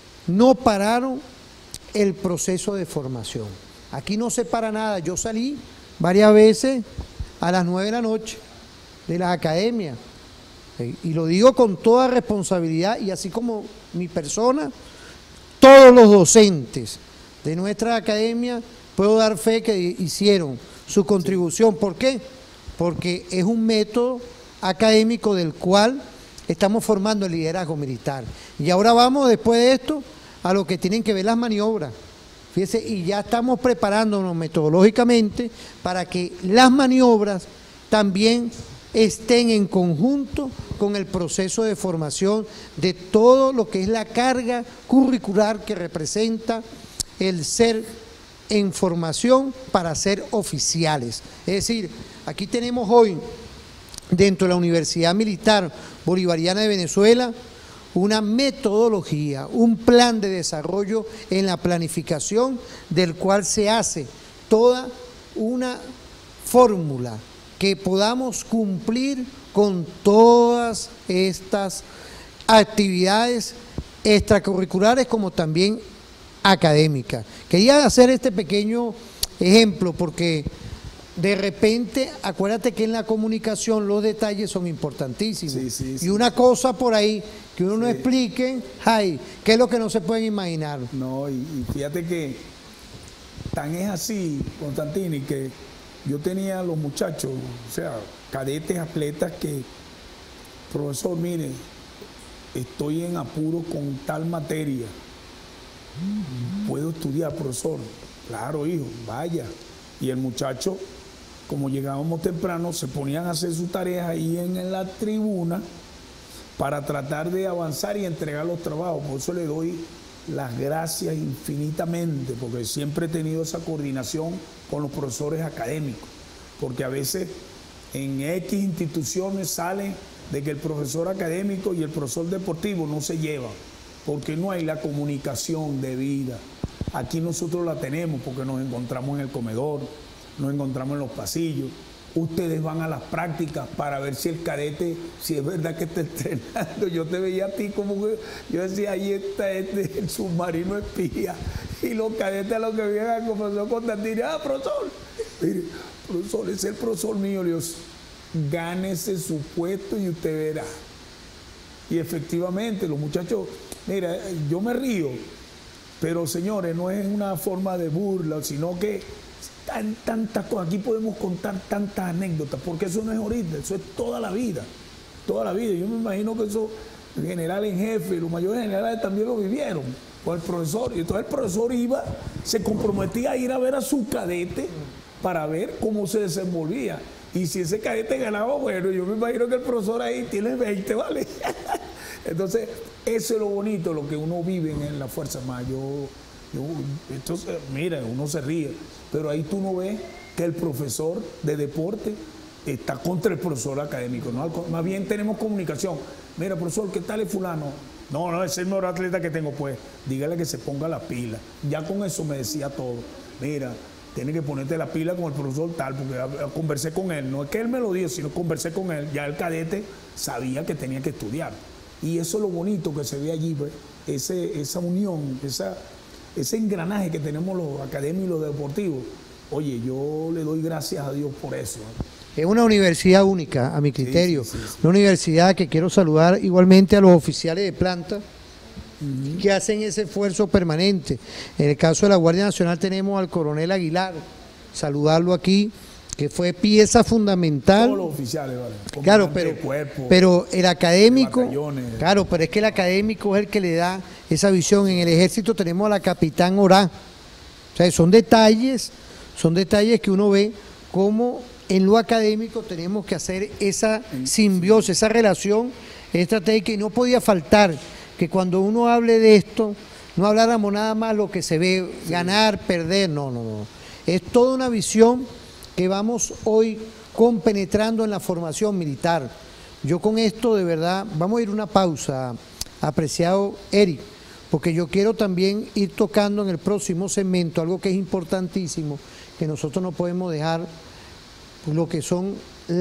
el proceso de formación. Aquí no se para nada. Yo salí varias veces a las 9 de la noche de las academias, y lo digo con toda responsabilidad, y así como mi persona, todos los docentes de nuestra academia, puedo dar fe que hicieron su contribución. ¿Por qué? Porque es un método académico del cual estamos formando el liderazgo militar. Y ahora vamos, después de esto, a lo que tienen que ver las maniobras. Fíjese, y ya estamos preparándonos metodológicamente para que las maniobras también estén en conjunto con el proceso de formación de todo lo que es la carga curricular que representa el ser en formación para ser oficiales. Es decir, aquí tenemos hoy dentro de la Universidad Militar Bolivariana de Venezuela una metodología, un plan de desarrollo en la planificación del cual se hace toda una fórmula que podamos cumplir con todas estas actividades extracurriculares como también académicas. Quería hacer este pequeño ejemplo porque de repente, acuérdate que en la comunicación los detalles son importantísimos. Sí. Y una cosa por ahí que uno no explique, ay, ¿qué es lo que no se pueden imaginar? No, y fíjate que tan es así, Constantini, que yo tenía a los muchachos, o sea, cadetes, atletas que, profesor, mire, estoy en apuro con tal materia. ¿Puedo estudiar, profesor? Claro, hijo, vaya. Y el muchacho, como llegábamos temprano, se ponían a hacer sus tareas ahí en la tribuna para tratar de avanzar y entregar los trabajos. Por eso le doy las gracias infinitamente, porque siempre he tenido esa coordinación con los profesores académicos, porque a veces en X instituciones salen de que el profesor académico y el profesor deportivo no se llevan, porque no hay la comunicación debida. Aquí nosotros la tenemos porque nos encontramos en el comedor, nos encontramos en los pasillos. Ustedes van a las prácticas para ver si el cadete, si es verdad que está entrenando. Yo te veía a ti como que, yo decía, ahí está el submarino espía. Y los cadetes a los que vienen al profesor Constantino, profesor, mire, profesor, ese es el profesor mío, Dios, gánese su puesto y usted verá. Y efectivamente, los muchachos, mira, yo me río, pero señores, no es una forma de burla, sino que tantas cosas, aquí podemos contar tantas anécdotas, porque eso no es ahorita, eso es toda la vida, toda la vida. Yo me imagino que eso, el general en jefe, los mayores generales también lo vivieron con el profesor, y entonces el profesor se comprometía a ir a ver a su cadete para ver cómo se desenvolvía, y si ese cadete ganaba, bueno, yo me imagino que el profesor ahí tiene 20, ¿vale? Entonces, eso es lo bonito, lo que uno vive en la Fuerza Armada. Entonces, mira, uno se ríe, pero ahí tú no ves que el profesor de deporte está contra el profesor académico, ¿no? Más bien tenemos comunicación. Mira, profesor, ¿qué tal es fulano? No, es el mejor atleta que tengo, pues dígale que se ponga la pila. Ya con eso me decía todo. Mira, tiene que ponerte la pila con el profesor tal, porque conversé con él. No es que él me lo dijo, sino conversé con él. Ya el cadete sabía que tenía que estudiar. Y eso es lo bonito que se ve allí, pues, esa unión, ese engranaje que tenemos los académicos y los deportivos. Oye, yo le doy gracias a Dios por eso. Es una universidad única, a mi criterio. Sí. Una universidad que quiero saludar igualmente a los oficiales de planta que hacen ese esfuerzo permanente. En el caso de la Guardia Nacional tenemos al coronel Aguilar, saludarlo aquí, que fue pieza fundamental. Todos los oficiales, ¿vale? Claro, pero el académico, claro, pero es que el académico es el que le da esa visión. En el ejército tenemos a la capitán Orá. O sea, son detalles que uno ve cómo en lo académico tenemos que hacer esa simbiosis, esa relación estratégica, y no podía faltar que cuando uno hable de esto, no habláramos nada más lo que se ve, ganar, perder, no. Es toda una visión que vamos hoy compenetrando en la formación militar. Yo con esto, de verdad, vamos a ir a una pausa, apreciado Eric, porque yo quiero también ir tocando en el próximo segmento algo que es importantísimo, que nosotros no podemos dejar, lo que son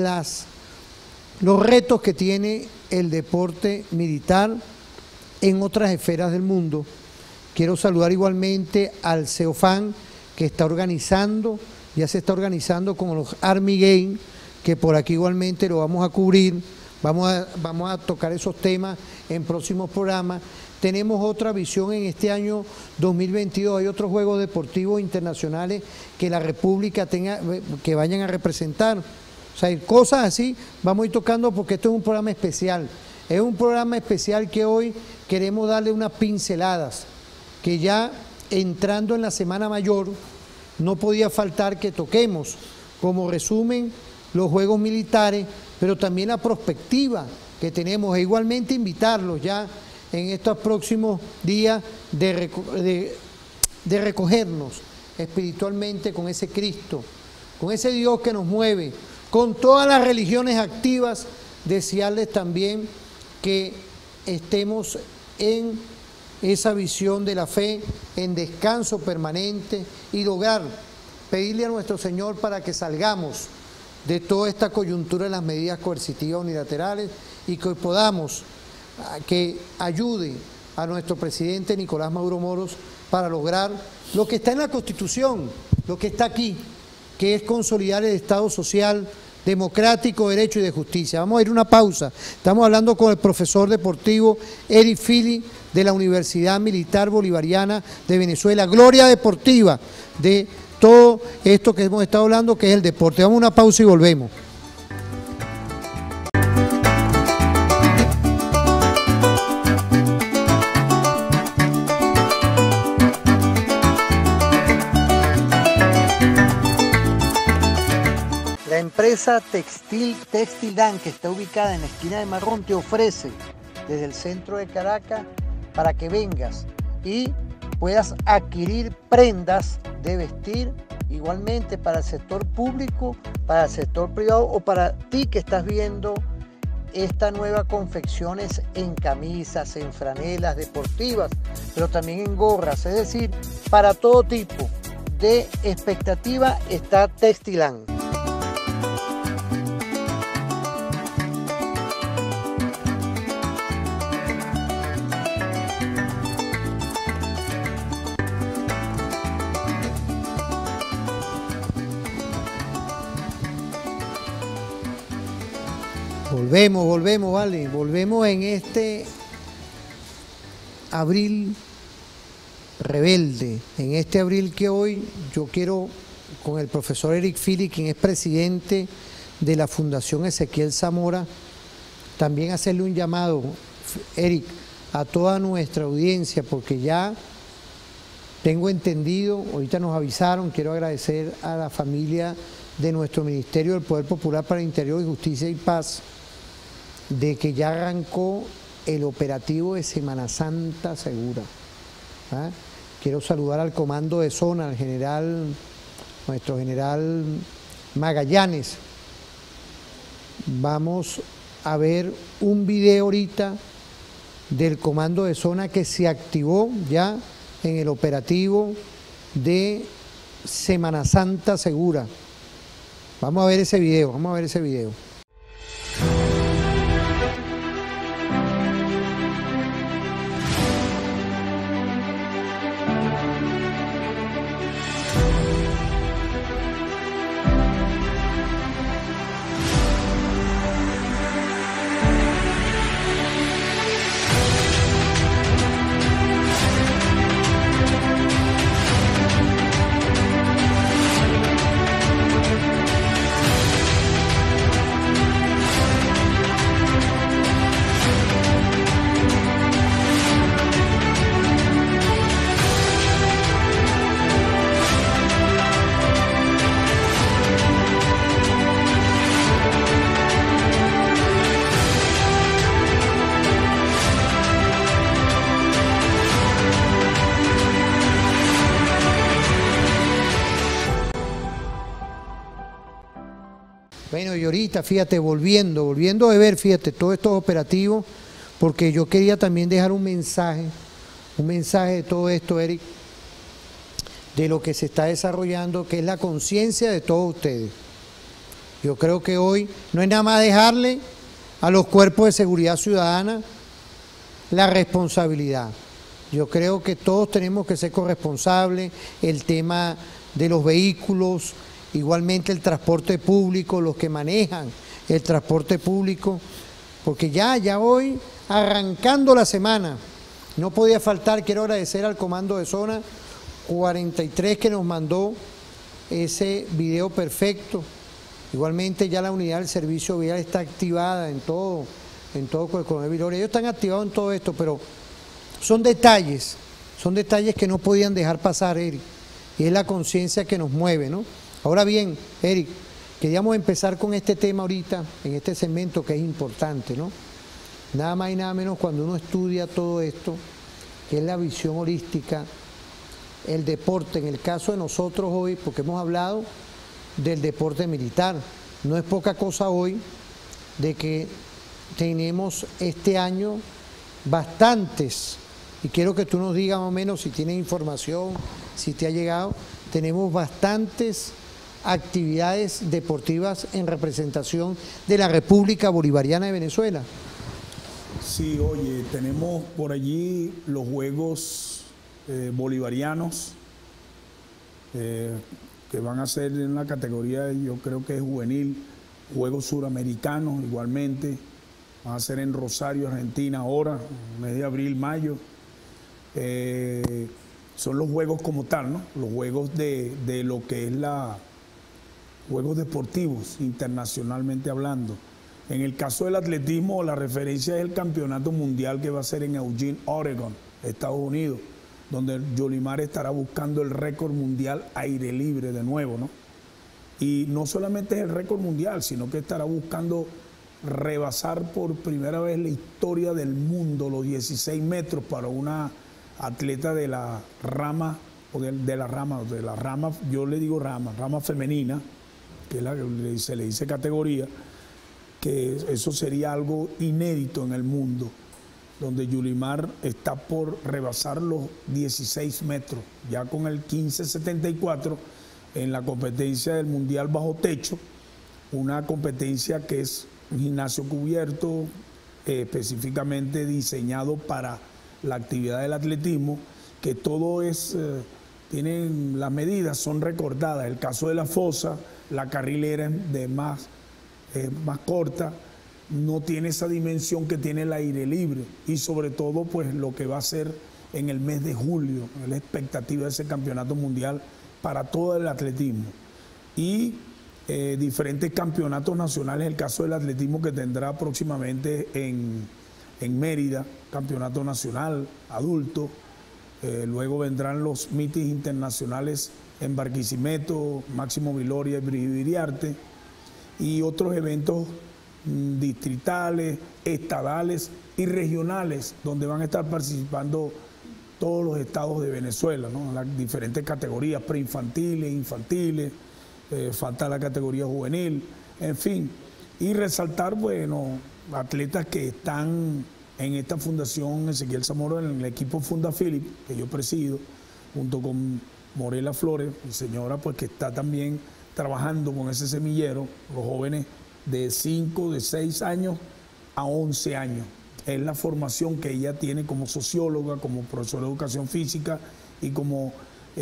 los retos que tiene el deporte militar en otras esferas del mundo. Quiero saludar igualmente al CEOFAN, que está organizando, ya se está organizando con los Army Games, que por aquí igualmente lo vamos a cubrir, vamos a tocar esos temas en próximos programas. Tenemos otra visión en este año 2022, hay otros Juegos Deportivos Internacionales que la República tenga, que vayan a representar. O sea, cosas así vamos a ir tocando, porque esto es un programa especial. Es un programa especial que hoy queremos darle unas pinceladas, que ya entrando en la Semana Mayor no podía faltar que toquemos como resumen los Juegos Militares, pero también la perspectiva que tenemos, e igualmente invitarlos ya en estos próximos días de recogernos espiritualmente con ese Cristo, con ese Dios que nos mueve, con todas las religiones activas, desearles también que estemos en esa visión de la fe, en descanso permanente, y lograr pedirle a nuestro Señor para que salgamos de toda esta coyuntura de las medidas coercitivas unilaterales, y que podamos, que ayude a nuestro presidente Nicolás Maduro Moros para lograr lo que está en la Constitución, lo que está aquí, que es consolidar el Estado social, democrático, derecho y de justicia. Vamos a ir a una pausa. Estamos hablando con el profesor deportivo Eric Fili de la Universidad Militar Bolivariana de Venezuela. Gloria deportiva de todo esto que hemos estado hablando, que es el deporte. Vamos a una pausa y volvemos. La empresa Textildan, que está ubicada en la esquina de Marrón, te ofrece desde el centro de Caracas para que vengas y puedas adquirir prendas de vestir, igualmente para el sector público, para el sector privado, o para ti que estás viendo esta nueva confecciones en camisas, en franelas deportivas, pero también en gorras, es decir, para todo tipo de expectativa está Textilán. Volvemos, vale, volvemos en este abril rebelde, en este abril que hoy yo quiero, con el profesor Eric Fili, quien es presidente de la Fundación Ezequiel Zamora, también hacerle un llamado, Eric, a toda nuestra audiencia, porque ya tengo entendido, ahorita nos avisaron, quiero agradecer a la familia de nuestro Ministerio del Poder Popular para el Interior y Justicia y Paz, de que ya arrancó el operativo de Semana Santa Segura. ¿Ah? Quiero saludar al comando de zona, al general, nuestro general Magallanes. Vamos a ver un video ahorita del comando de zona que se activó ya en el operativo de Semana Santa Segura. Vamos a ver ese video, vamos a ver ese video. Bueno, y ahorita, fíjate, volviendo a ver, fíjate, todos estos operativos, porque yo quería también dejar un mensaje de todo esto, Eric, de lo que se está desarrollando, que es la conciencia de todos ustedes. Yo creo que hoy no es nada más dejarle a los cuerpos de seguridad ciudadana la responsabilidad. Yo creo que todos tenemos que ser corresponsables, el tema de los vehículos, igualmente el transporte público, los que manejan el transporte público, porque ya hoy, arrancando la semana, no podía faltar, quiero agradecer al comando de zona 43 que nos mandó ese video perfecto. Igualmente ya la unidad del servicio vial está activada en todo el Coronel Viloria. Ellos están activados en todo esto, pero son detalles que no podían dejar pasar, Eric, y es la conciencia que nos mueve, ¿no? Ahora bien, Eric, queríamos empezar con este tema ahorita, en este segmento que es importante, ¿no? Nada más y nada menos cuando uno estudia todo esto, que es la visión holística, el deporte, en el caso de nosotros hoy, porque hemos hablado del deporte militar, no es poca cosa hoy de que tenemos este año bastantes, y quiero que tú nos digas más o menos si tienes información, si te ha llegado, tenemos bastantes actividades deportivas en representación de la República Bolivariana de Venezuela. Sí, oye, tenemos por allí los Juegos Bolivarianos que van a ser en la categoría, yo creo que es juvenil, Juegos Suramericanos igualmente, van a ser en Rosario, Argentina ahora, mes de abril, mayo. Son los juegos como tal, ¿no? Los juegos de lo que es Juegos deportivos, internacionalmente hablando. En el caso del atletismo, la referencia es el campeonato mundial que va a ser en Eugene, Oregon, Estados Unidos, donde Yolimar estará buscando el récord mundial aire libre de nuevo, ¿no? Y no solamente es el récord mundial, sino que estará buscando rebasar por primera vez la historia del mundo los 16 metros para una atleta de la rama, yo le digo rama femenina, que se le dice categoría, que eso sería algo inédito en el mundo, donde Yulimar está por rebasar los 16 metros, ya con el 15.74 en la competencia del Mundial Bajo Techo, una competencia que es un gimnasio cubierto, específicamente diseñado para la actividad del atletismo, que todo es, tienen las medidas, son recortadas. El caso de la fosa, la carrilera es más corta, no tiene esa dimensión que tiene el aire libre, y sobre todo pues lo que va a ser en el mes de julio, la expectativa de ese campeonato mundial para todo el atletismo. Y diferentes campeonatos nacionales, el caso del atletismo que tendrá próximamente en Mérida, campeonato nacional, adulto, luego vendrán los mítines internacionales en Barquisimeto, Máximo Viloria y Brígido Iriarte, y otros eventos distritales, estadales y regionales, donde van a estar participando todos los estados de Venezuela, ¿no? En las diferentes categorías, preinfantiles, infantiles, falta la categoría juvenil, en fin. Y resaltar, bueno, atletas que están en esta fundación Ezequiel Zamora, en el equipo Fundafilip, que yo presido, junto con Morela Flores, mi señora, pues que está también trabajando con ese semillero, los jóvenes de 5, de 6 años a 11 años. Es la formación que ella tiene como socióloga, como profesora de educación física y como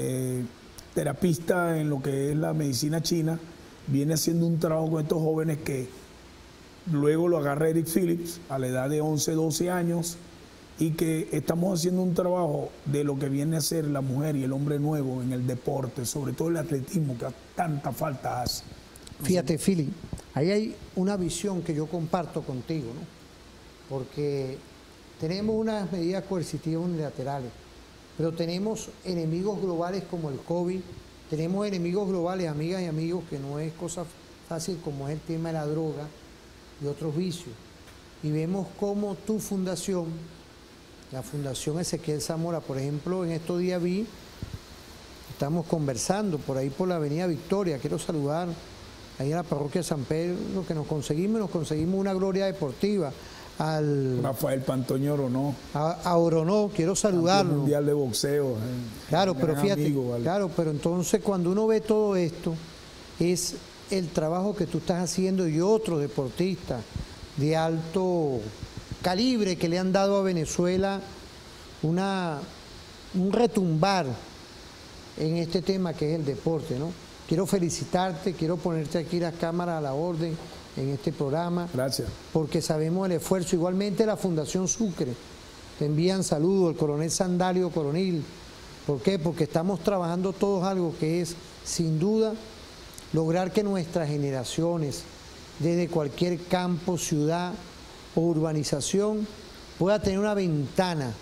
terapista en lo que es la medicina china. Viene haciendo un trabajo con estos jóvenes que luego lo agarra Eric Phillips a la edad de 11, 12 años, y que estamos haciendo un trabajo de lo que viene a ser la mujer y el hombre nuevo en el deporte, sobre todo el atletismo, que tanta falta hace. Fíjate, Philip, ahí hay una visión que yo comparto contigo, ¿no? Porque tenemos unas medidas coercitivas unilaterales, pero tenemos enemigos globales como el COVID, tenemos enemigos globales, amigas y amigos, que no es cosa fácil, como es el tema de la droga y otros vicios. Y vemos cómo tu fundación, la Fundación Ezequiel Zamora, por ejemplo, en estos días estamos conversando por ahí por la Avenida Victoria, quiero saludar ahí a la parroquia de San Pedro, que nos conseguimos una gloria deportiva al Rafael Pantoño Oronó. A Oronó, quiero saludarlo. Mundial de boxeo. Claro, pero fíjate, amigo, ¿vale? Claro, pero entonces cuando uno ve todo esto, es el trabajo que tú estás haciendo y otros deportistas de alto calibre que le han dado a Venezuela un retumbar en este tema que es el deporte, ¿no? Quiero felicitarte, quiero ponerte aquí las cámaras a la orden en este programa. Gracias. Porque sabemos el esfuerzo. Igualmente la Fundación Sucre, te envían saludos, el coronel Sandalio Coronil. ¿Por qué? Porque estamos trabajando todos algo que es, sin duda, lograr que nuestras generaciones, desde cualquier campo, ciudad o urbanización, pueda tener una ventana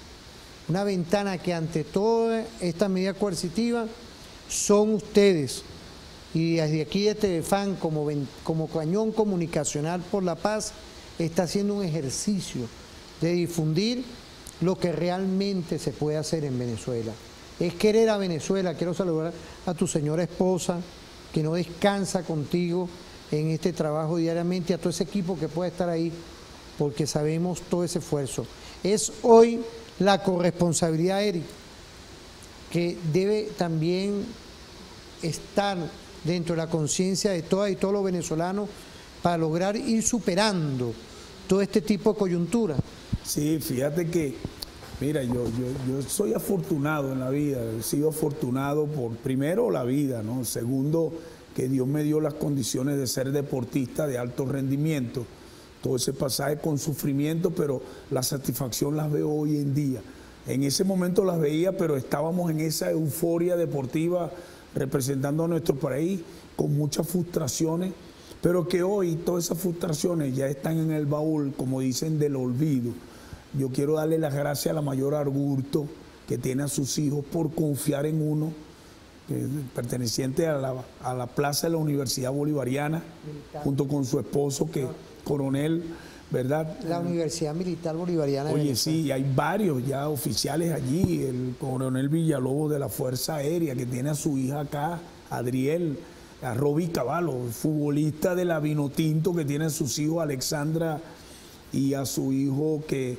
que ante toda esta medida coercitiva son ustedes. Y desde aquí de TVFAN, como cañón comunicacional por la paz, está haciendo un ejercicio de difundir lo que realmente se puede hacer en Venezuela. Es querer a Venezuela. Quiero saludar a tu señora esposa, que no descansa contigo en este trabajo diariamente, y a todo ese equipo que puede estar ahí, porque sabemos todo ese esfuerzo. Es hoy la corresponsabilidad, Eric, que debe también estar dentro de la conciencia de todas y todos los venezolanos para lograr ir superando todo este tipo de coyuntura. Sí, fíjate que, mira, yo soy afortunado en la vida, he sido afortunado por, primero, la vida, ¿no? Segundo, que Dios me dio las condiciones de ser deportista de alto rendimiento. Todo ese pasaje con sufrimiento, pero la satisfacción las veo hoy en día. En ese momento las veía, pero estábamos en esa euforia deportiva representando a nuestro país con muchas frustraciones, pero que hoy todas esas frustraciones ya están en el baúl, como dicen, del olvido. Yo quiero darle las gracias a la mayor Argurto, que tiene a sus hijos por confiar en uno, perteneciente a la plaza de la Universidad Bolivariana, militar, junto con su esposo, que coronel, ¿verdad? La Universidad Militar Bolivariana. Oye, sí, hay varios ya oficiales allí, el coronel Villalobos de la Fuerza Aérea, que tiene a su hija acá, Adriel, a Roby Cavallo, futbolista de la Vinotinto, que tiene a sus hijos Alexandra y a su hijo que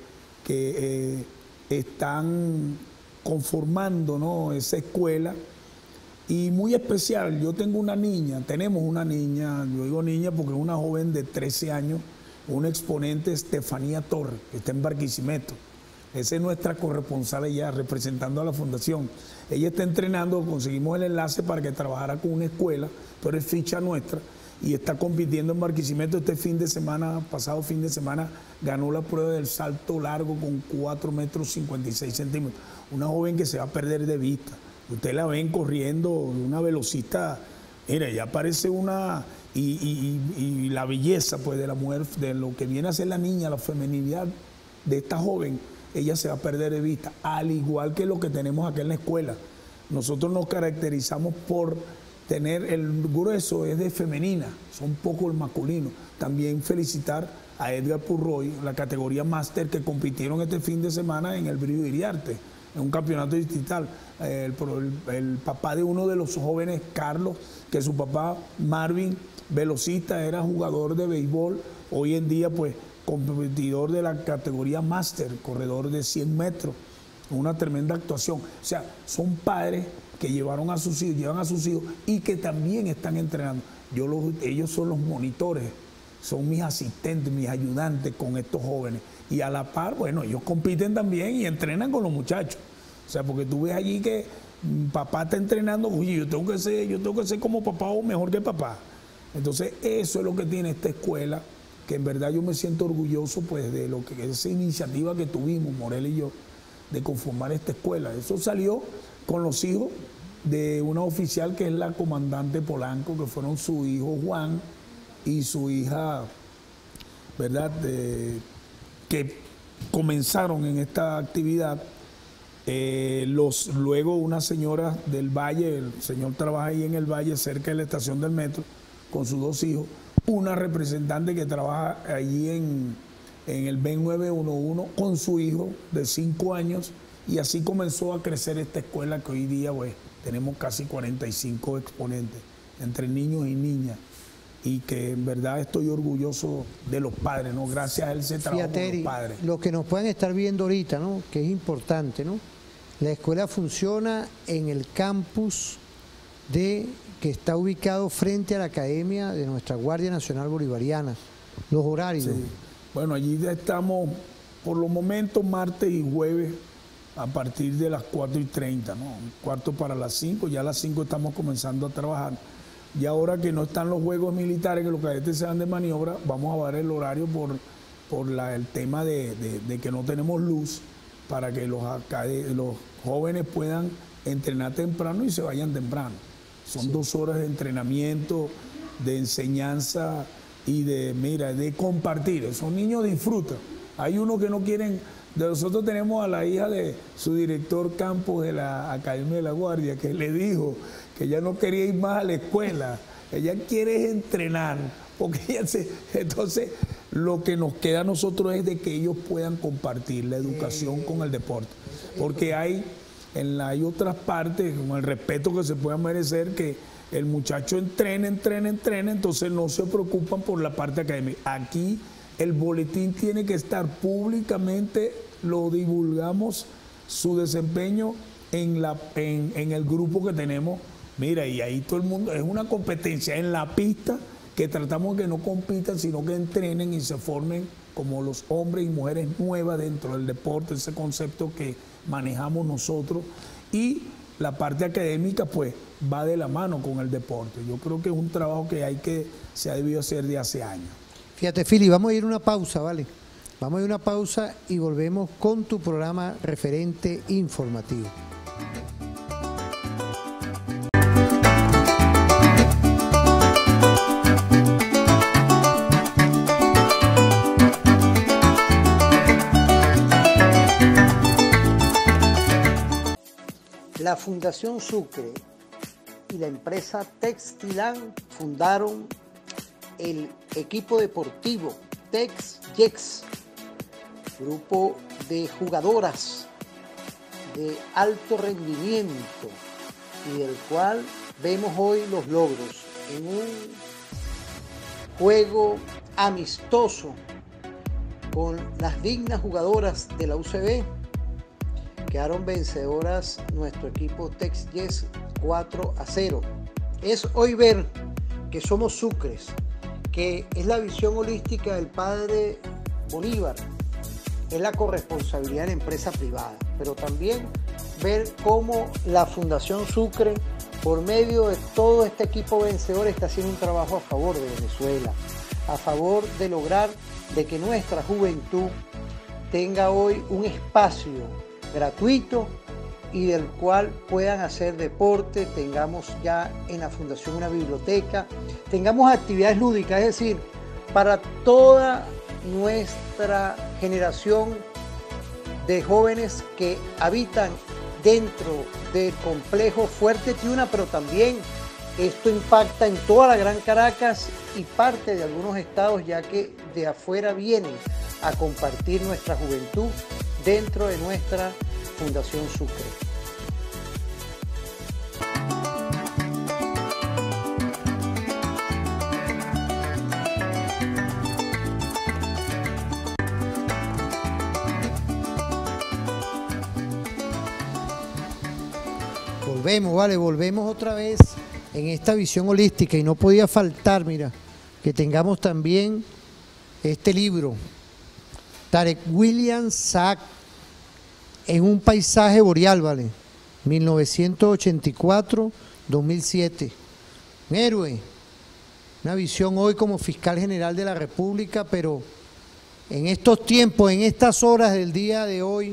están conformando, ¿no?, esa escuela. Y muy especial, yo tengo una niña, tenemos una niña, yo digo niña porque es una joven de 13 años, una exponente, Estefanía Torres, que está en Barquisimeto. Esa es nuestra corresponsal ella, representando a la fundación. Ella está entrenando, conseguimos el enlace para que trabajara con una escuela, pero es ficha nuestra, y está compitiendo en Barquisimeto. Este fin de semana, pasado fin de semana, ganó la prueba del salto largo con 4 metros 56 centímetros. Una joven que se va a perder de vista. Usted la ven corriendo, una velocista, mira, ya parece una... Y la belleza, pues, de la mujer, de lo que viene a ser la niña, la feminidad de esta joven, ella se va a perder de vista, al igual que lo que tenemos acá en la escuela. Nosotros nos caracterizamos por tener el grueso es de femenina, son poco el masculino. También felicitar a Edgar Purroy, la categoría máster, que compitieron este fin de semana en el Brillo Iriarte, en un campeonato distrital. El papá de uno de los jóvenes, Carlos, que su papá, Marvin, velocista, era jugador de béisbol, hoy en día pues competidor de la categoría máster, corredor de 100 metros, una tremenda actuación. O sea, son padres que llevan a sus hijos y que también están entrenando. Ellos son los monitores, son mis asistentes, mis ayudantes con estos jóvenes. Y a la par, bueno, ellos compiten también y entrenan con los muchachos. O sea, porque tú ves allí que papá está entrenando, oye, yo tengo que ser como papá o mejor que papá. Entonces, eso es lo que tiene esta escuela, que en verdad yo me siento orgulloso, pues, de lo que esa iniciativa que tuvimos, Morel y yo, de conformar esta escuela. Eso salió con los hijos de una oficial que es la comandante Polanco, que fueron su hijo Juan y su hija, ¿verdad?, que comenzaron en esta actividad. Luego una señora del Valle, el señor trabaja ahí en el Valle, cerca de la estación del metro, con sus 2 hijos, una representante que trabaja allí en el BEN 911 con su hijo de 5 años, y así comenzó a crecer esta escuela, que hoy día pues, tenemos casi 45 exponentes, entre niños y niñas, y que en verdad estoy orgulloso de los padres, ¿no? Gracias a él se trabaja con los padres. Lo que nos pueden estar viendo ahorita, ¿no?, que es importante, ¿no? La escuela funciona en el campus que está ubicado frente a la academia de nuestra Guardia Nacional Bolivariana. Los horarios. Sí. Bueno, allí ya estamos, por los momentos, martes y jueves, a partir de las 4:30, ¿no? Un cuarto para las 5, ya a las 5 estamos comenzando a trabajar. Y ahora que no están los juegos militares, que los cadetes se dan de maniobra, vamos a dar el horario por el tema de que no tenemos luz, para que los jóvenes puedan entrenar temprano y se vayan temprano. Son 2 horas de entrenamiento, de enseñanza y de compartir. Esos niños disfrutan. Hay unos que no quieren. Nosotros tenemos a la hija de su director Campos de la Academia de la Guardia, que le dijo que ella no quería ir más a la escuela, ella quiere entrenar, porque entonces lo que nos queda a nosotros es de que ellos puedan compartir la educación con el deporte, porque hay otras partes, con el respeto que se pueda merecer, que el muchacho entrena, entonces no se preocupan por la parte académica. Aquí el boletín tiene que estar públicamente, lo divulgamos, su desempeño en el grupo que tenemos. Mira, y ahí todo el mundo, es una competencia en la pista, que tratamos de que no compitan, sino que entrenen y se formen como los hombres y mujeres nuevas dentro del deporte, ese concepto que manejamos nosotros. Y la parte académica, pues, va de la mano con el deporte. Yo creo que es un trabajo que se ha debido hacer de hace años. Fíjate, Fili, vamos a ir a una pausa, ¿vale? Vamos a ir a una pausa y volvemos con tu programa Referente Informativo. La Fundación Sucre y la empresa Textilan fundaron el equipo deportivo Tex-Jex, grupo de jugadoras de alto rendimiento y del cual vemos hoy los logros. en un juego amistoso con las dignas jugadoras de la UCB. Quedaron vencedoras nuestro equipo TexYes 4-0. Es hoy ver que somos Sucres, que es la visión holística del padre Bolívar, es la corresponsabilidad de la empresa privada, pero también ver cómo la Fundación Sucre, por medio de todo este equipo vencedor, está haciendo un trabajo a favor de Venezuela, a favor de lograr de que nuestra juventud tenga hoy un espacio gratuito y del cual puedan hacer deporte, tengamos ya en la Fundación una biblioteca, tengamos actividades lúdicas, es decir, para toda nuestra generación de jóvenes que habitan dentro del complejo Fuerte Tiuna, pero también esto impacta en toda la Gran Caracas y parte de algunos estados, ya que de afuera vienen a compartir nuestra juventud dentro de nuestra Fundación Sucre. Volvemos otra vez en esta visión holística y no podía faltar, mira, que tengamos también este libro, Tarek William Saab, en un paisaje boreal, 1984-2007. Un héroe, una visión hoy como fiscal general de la República, pero en estos tiempos, en estas horas del día de hoy,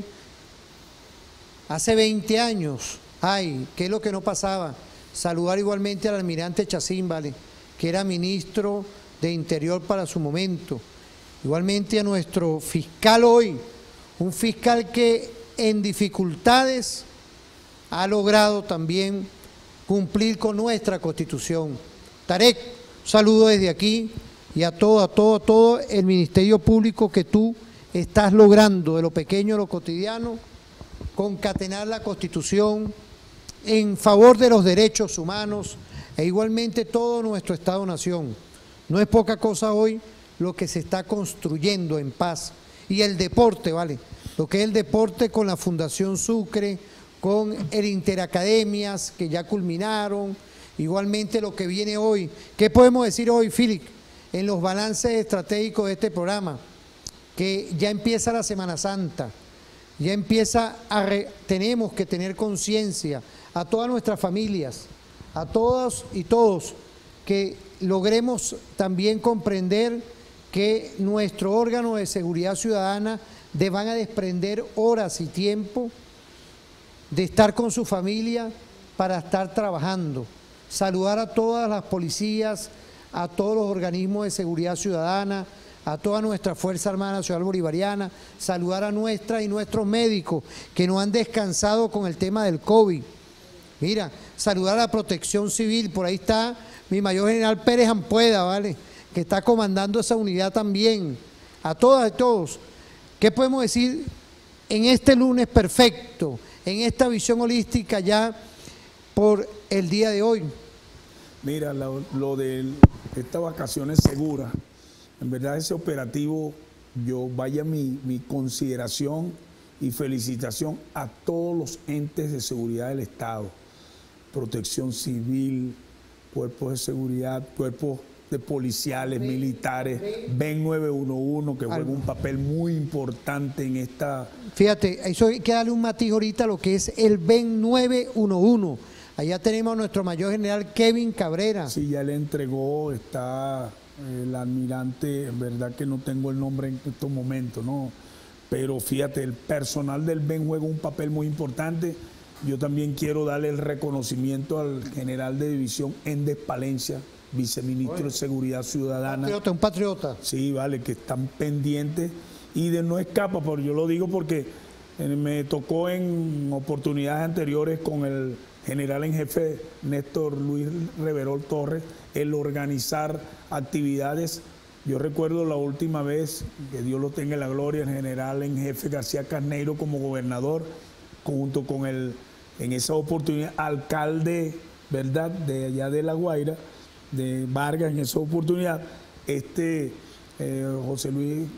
hace 20 años, ¿qué es lo que no pasaba? Saludar igualmente al almirante Chacín, que era ministro de Interior para su momento. Igualmente a nuestro fiscal hoy, un fiscal que en dificultades ha logrado también cumplir con nuestra Constitución. Tarek, un saludo desde aquí y a todo el Ministerio Público que tú estás logrando, de lo pequeño a lo cotidiano, concatenar la Constitución en favor de los derechos humanos e igualmente todo nuestro Estado-Nación. No es poca cosa hoy lo que se está construyendo en paz. Y el deporte, lo que es el deporte con la Fundación Sucre, con el Interacademias, que ya culminaron, igualmente lo que viene hoy. ¿Qué podemos decir hoy, Philip, en los balances estratégicos de este programa? Que ya empieza la Semana Santa, ya empieza tenemos que tener conciencia a todas nuestras familias, a todas y todos, que logremos también comprender que nuestro órgano de seguridad ciudadana van a desprender horas y tiempo de estar con su familia para estar trabajando. Saludar a todas las policías, a todos los organismos de seguridad ciudadana, a toda nuestra Fuerza Armada Nacional Bolivariana, saludar a nuestras y nuestros médicos que no han descansado con el tema del COVID. Mira, saludar a la Protección Civil, por ahí está mi mayor general Pérez Ampueda, que está comandando esa unidad también. A todas y todos. ¿Qué podemos decir en este lunes perfecto, en esta visión holística ya por el día de hoy? Mira, lo de estas vacaciones seguras, en verdad ese operativo, vaya mi consideración y felicitación a todos los entes de seguridad del Estado, Protección Civil, cuerpos de seguridad, cuerpos de policiales, militares, BEN 911, que juega un papel muy importante en esta... Fíjate, eso hay que darle un matiz ahorita a lo que es el BEN 911. Allá tenemos a nuestro mayor general Kevin Cabrera. Sí, ya le entregó, está el almirante, en verdad que no tengo el nombre en estos momentos, ¿no? Pero fíjate, el personal del BEN juega un papel muy importante. Yo también quiero darle el reconocimiento al general de división Endes Palencia, viceministro de Seguridad Ciudadana. Un patriota. Sí, que están pendientes y de no escapa, pero yo lo digo porque me tocó en oportunidades anteriores con el general en jefe Néstor Luis Reverol Torres, el organizar actividades. Yo recuerdo la última vez, que Dios lo tenga en la gloria, el general en jefe García Carneiro como gobernador, junto con en esa oportunidad, alcalde, ¿verdad?, de allá de La Guaira, de Vargas en esa oportunidad, José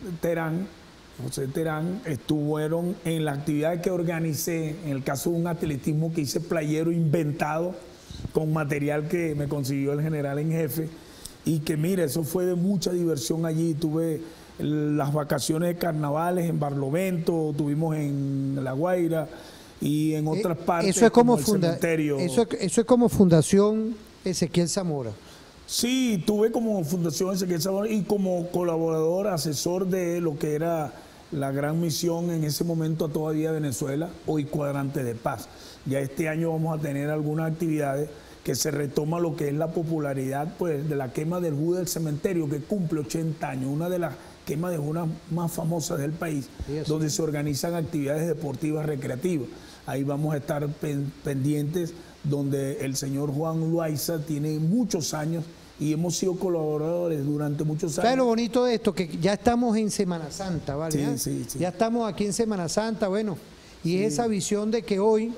Terán estuvieron en la actividad que organicé, en el caso de un atletismo que hice playero inventado con material que me consiguió el general en jefe, y que mira, eso fue de mucha diversión allí. Tuve las vacaciones de carnavales en Barlovento, tuvimos en La Guaira y en otras partes. Eso es como, el cementerio. Eso es como Fundación Ezequiel Zamora. Sí, tuve como Fundación Ezequiel Zamora y como colaborador, asesor de lo que era la gran misión en ese momento todavía Venezuela, hoy Cuadrante de Paz. Ya este año vamos a tener algunas actividades que se retoma lo que es la popularidad, pues, de la quema del Judas del cementerio, que cumple 80 años, una de las quemas de Judas más famosas del país, donde se organizan actividades deportivas recreativas. Ahí vamos a estar pendientes, donde el señor Juan Loaiza tiene muchos años y hemos sido colaboradores durante muchos años. ¿Sabes lo bonito de esto? Que ya estamos en Semana Santa, ¿vale? Sí. Ya estamos aquí en Semana Santa, bueno, y esa visión de que hoy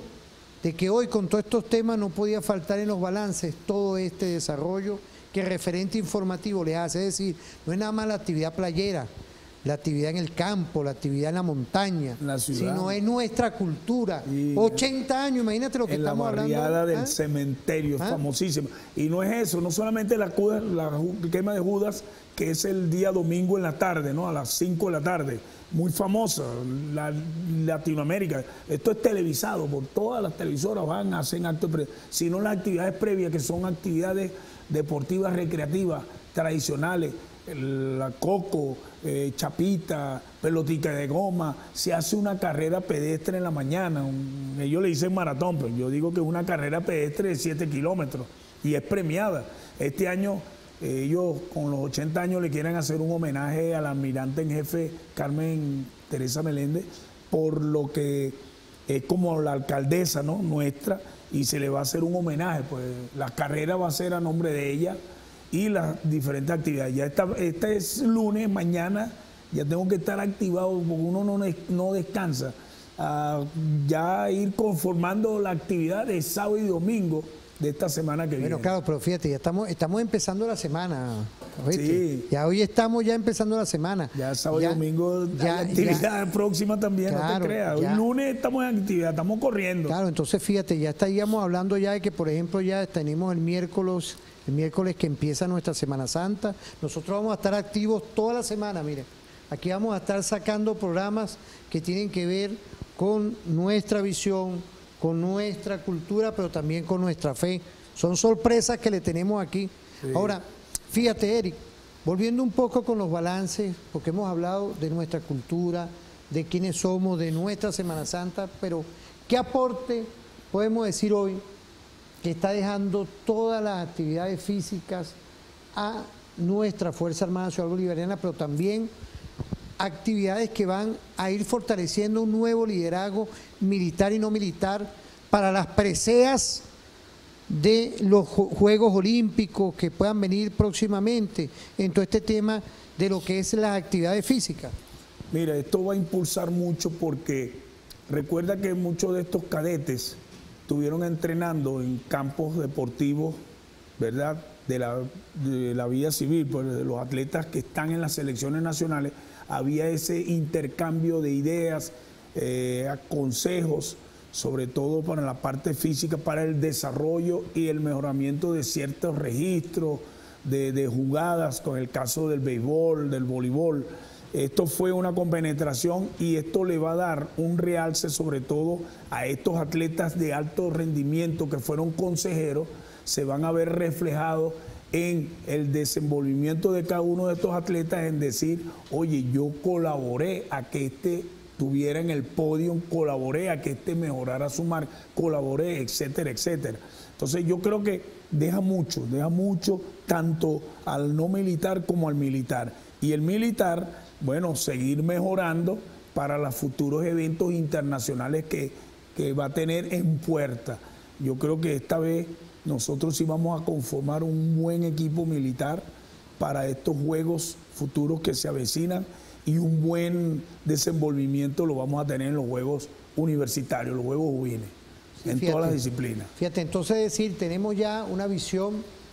con todos estos temas no podía faltar en los balances todo este desarrollo que el referente informativo le hace. Es decir, no es nada más la actividad playera, la actividad en el campo, la actividad en la montaña, sino es nuestra cultura. Y 80 años, imagínate lo que estamos hablando. La barriada del cementerio, es famosísima. Y no es eso, no solamente la quema de Judas, que es el día domingo en la tarde, ¿no? A las 5 de la tarde, muy famosa, Latinoamérica. Esto es televisado, por todas las televisoras hacen actos, sino las actividades previas, que son actividades deportivas, recreativas, tradicionales, la coco, chapita, pelotica de goma. Se hace una carrera pedestre en la mañana, ellos le dicen maratón, pero yo digo que es una carrera pedestre de 7 kilómetros y es premiada. Este año ellos con los 80 años le quieren hacer un homenaje al almirante en jefe Carmen Teresa Meléndez, por lo que es como la alcaldesa, ¿no?, nuestra, y se le va a hacer un homenaje. Pues la carrera va a ser a nombre de ella y las diferentes actividades. Ya este es lunes, mañana ya tengo que estar activado porque uno no descansa. Ya ir conformando la actividad de sábado y domingo de esta semana que viene. Bueno, claro, pero fíjate, ya estamos empezando la semana. Sí. Ya hoy estamos ya empezando la semana. Ya sábado y domingo la actividad próxima también, claro, no te creas. Hoy lunes estamos en actividad, estamos corriendo. Claro, entonces fíjate, ya estaríamos hablando ya de que, por ejemplo, ya tenemos el miércoles que empieza nuestra Semana Santa. Nosotros vamos a estar activos toda la semana, miren. Aquí vamos a estar sacando programas que tienen que ver con nuestra visión, con nuestra cultura, pero también con nuestra fe. Son sorpresas que le tenemos aquí. Sí. Ahora, fíjate, Eric, volviendo un poco con los balances, porque hemos hablado de nuestra cultura, de quiénes somos, de nuestra Semana Santa, pero ¿qué aporte podemos decir hoy que está dejando todas las actividades físicas a nuestra Fuerza Armada Nacional Bolivariana, pero también actividades que van a ir fortaleciendo un nuevo liderazgo militar y no militar para las preseas de los Juegos Olímpicos que puedan venir próximamente en todo este tema de lo que es las actividades físicas? Mira, esto va a impulsar mucho porque recuerda que muchos de estos cadetes estuvieron entrenando en campos deportivos, ¿verdad?, de la vida civil, pues de los atletas que están en las selecciones nacionales. Había ese intercambio de ideas, consejos, sobre todo para la parte física, para el desarrollo y el mejoramiento de ciertos registros de jugadas, con el caso del béisbol, del voleibol. Esto fue una compenetración y esto le va a dar un realce sobre todo a estos atletas de alto rendimiento que fueron consejeros, se van a ver reflejados en el desenvolvimiento de cada uno de estos atletas, en decir, oye, yo colaboré a que este estuviera en el podio, colaboré a que este mejorara su marca, colaboré, etcétera, etcétera. Entonces yo creo que deja mucho tanto al no militar como al militar. Y el militar, bueno, seguir mejorando para los futuros eventos internacionales que va a tener en puerta. Yo creo que esta vez nosotros sí vamos a conformar un buen equipo militar para estos juegos futuros que se avecinan, y un buen desenvolvimiento lo vamos a tener en los juegos universitarios, los juegos juveniles, en todas las disciplinas. Fíjate, entonces decir, tenemos ya una visión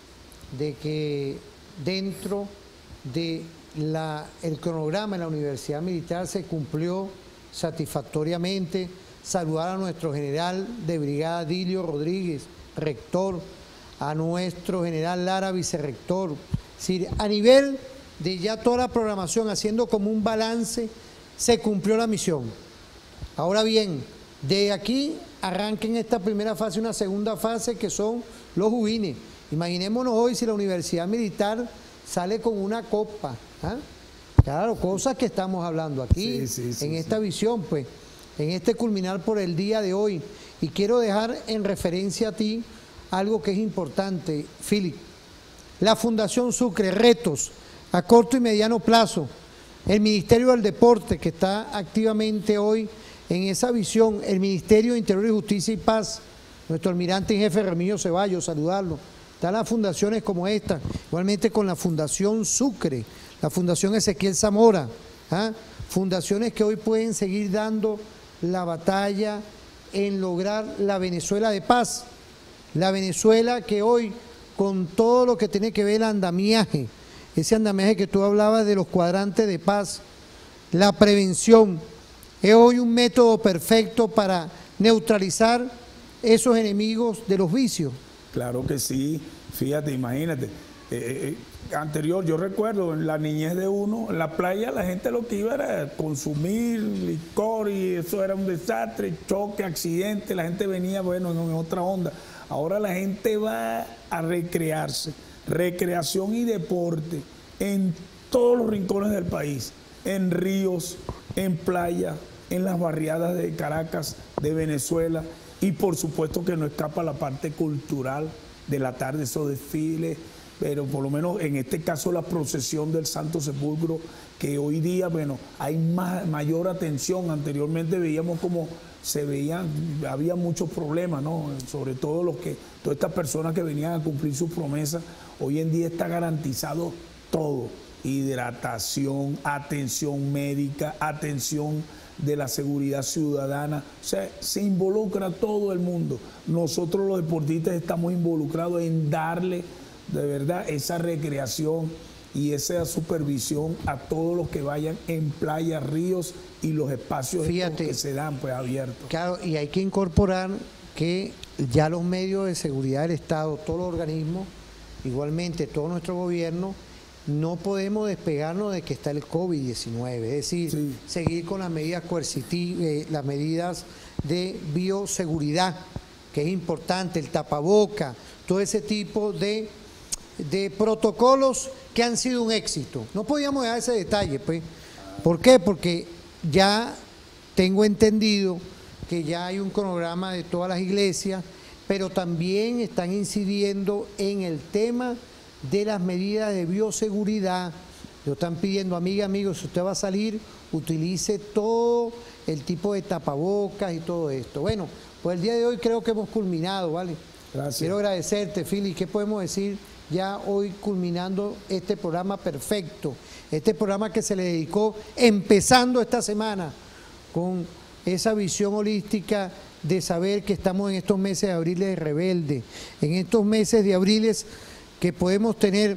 de que dentro de el cronograma en la Universidad Militar se cumplió satisfactoriamente. Saludar a nuestro general de brigada Dilio Rodríguez, rector, a nuestro general Lara, vicerrector. Es decir, a nivel de ya toda la programación, haciendo como un balance, se cumplió la misión. Ahora bien, de aquí arranca en esta primera fase una segunda fase que son los juvines. Imaginémonos hoy si la Universidad Militar sale con una copa. ¿Ah? Claro, cosas que estamos hablando aquí, en esta visión, pues, en este culminar por el día de hoy. Y quiero dejar en referencia a ti algo que es importante, Philip. La Fundación Sucre, retos a corto y mediano plazo. El Ministerio del Deporte, que está activamente hoy en esa visión. El Ministerio de Interior y Justicia y Paz, nuestro almirante en jefe Remigio Ceballos, saludarlo. Están las fundaciones como esta, igualmente con la Fundación Sucre, la Fundación Ezequiel Zamora, ¿ah? Fundaciones que hoy pueden seguir dando la batalla en lograr la Venezuela de paz, la Venezuela que hoy, con todo lo que tiene que ver el andamiaje, ese andamiaje que tú hablabas de los cuadrantes de paz, la prevención, es hoy un método perfecto para neutralizar esos enemigos de los vicios. Claro que sí, fíjate, imagínate. Anterior, yo recuerdo en la niñez de uno, en la playa la gente lo que iba era consumir licor y eso era un desastre, choque, accidente, la gente venía, bueno, en otra onda. Ahora la gente va a recrearse, recreación y deporte en todos los rincones del país, en ríos, en playa, en las barriadas de Caracas, de Venezuela. Y por supuesto que no escapa la parte cultural de la tarde, esos desfiles, pero por lo menos en este caso la procesión del Santo Sepulcro, que hoy día, bueno, hay mayor atención. Anteriormente veíamos como había muchos problemas, ¿no? Sobre todo todas estas personas que venían a cumplir sus promesas. Hoy en día está garantizado todo: hidratación, atención médica, atención de la seguridad ciudadana. O sea, se involucra todo el mundo. Nosotros los deportistas estamos involucrados en darle de verdad esa recreación y esa supervisión a todos los que vayan en playas, ríos y los espacios que se dan pues abiertos. Claro, y hay que incorporar que ya los medios de seguridad del Estado, todos los organismos, igualmente todo nuestro gobierno, no podemos despegarnos de que está el COVID-19, es decir, seguir con las medidas coercitivas, las medidas de bioseguridad, que es importante, el tapaboca, todo ese tipo de protocolos que han sido un éxito. No podíamos dejar ese detalle, pues. ¿Por qué? Porque ya tengo entendido que ya hay un cronograma de todas las iglesias, pero también están incidiendo en el tema de las medidas de bioseguridad. Lo están pidiendo, amiga, amigos, si usted va a salir, utilice todo el tipo de tapabocas y todo esto. Bueno, pues el día de hoy creo que hemos culminado, ¿vale? Gracias. Quiero agradecerte, Philip. ¿Qué podemos decir ya hoy culminando este programa perfecto? Este programa que se le dedicó empezando esta semana con esa visión holística de saber que estamos en estos meses de abril de rebelde, en estos meses de abriles que podemos tener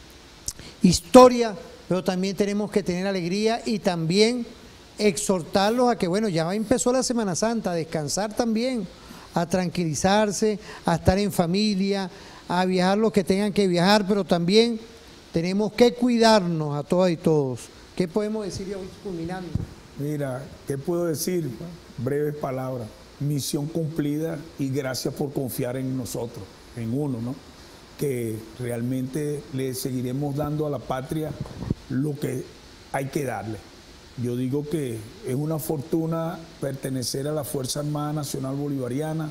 historia, pero también tenemos que tener alegría y también exhortarlos a que, bueno, ya empezó la Semana Santa, a descansar también, a tranquilizarse, a estar en familia, a viajar los que tengan que viajar, pero también tenemos que cuidarnos a todas y todos. ¿Qué podemos decir hoy culminando? Mira, ¿qué puedo decir? Breves palabras. Misión cumplida y gracias por confiar en nosotros, en uno, ¿no? Que realmente le seguiremos dando a la patria lo que hay que darle. Yo digo que es una fortuna pertenecer a la Fuerza Armada Nacional Bolivariana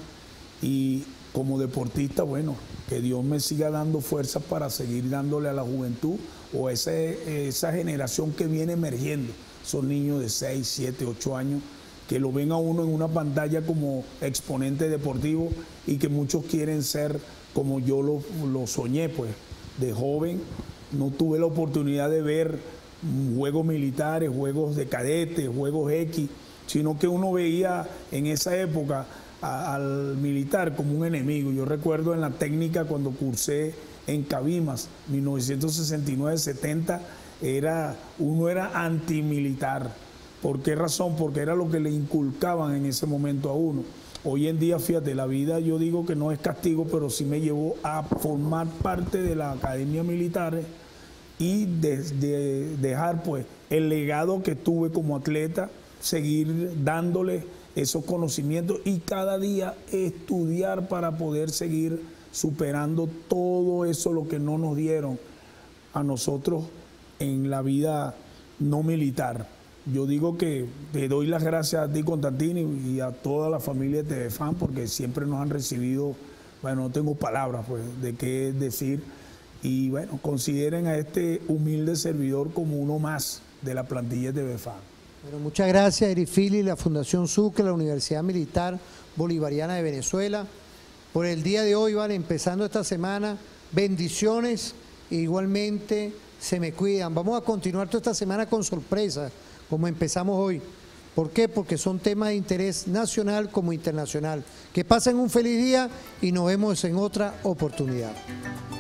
y como deportista, bueno, que Dios me siga dando fuerza para seguir dándole a la juventud o a esa generación que viene emergiendo. Son niños de 6, 7, 8 años que lo ven a uno en una pantalla como exponente deportivo y que muchos quieren ser como yo lo soñé, pues, de joven. No tuve la oportunidad de ver juegos militares, juegos de cadetes, juegos X, sino que uno veía en esa época al militar como un enemigo. Yo recuerdo en la técnica cuando cursé en Cabimas, 1969-70, uno era antimilitar. ¿Por qué razón? Porque era lo que le inculcaban en ese momento a uno. Hoy en día, fíjate, la vida yo digo que no es castigo, pero sí me llevó a formar parte de la academia militar y de dejar pues el legado que tuve como atleta, seguir dándole esos conocimientos y cada día estudiar para poder seguir superando todo eso lo que no nos dieron a nosotros en la vida no militar. Yo digo que te doy las gracias a ti, Constantino, y a toda la familia de TVFAN, porque siempre nos han recibido, bueno, no tengo palabras pues de qué decir, y bueno, consideren a este humilde servidor como uno más de la plantilla de TVFAN. Bueno, muchas gracias, Erifili, la Fundación Sucre, la Universidad Militar Bolivariana de Venezuela, por el día de hoy, ¿vale? Empezando esta semana, bendiciones, e igualmente se me cuidan. Vamos a continuar toda esta semana con sorpresas, como empezamos hoy. ¿Por qué? Porque son temas de interés nacional como internacional. Que pasen un feliz día y nos vemos en otra oportunidad.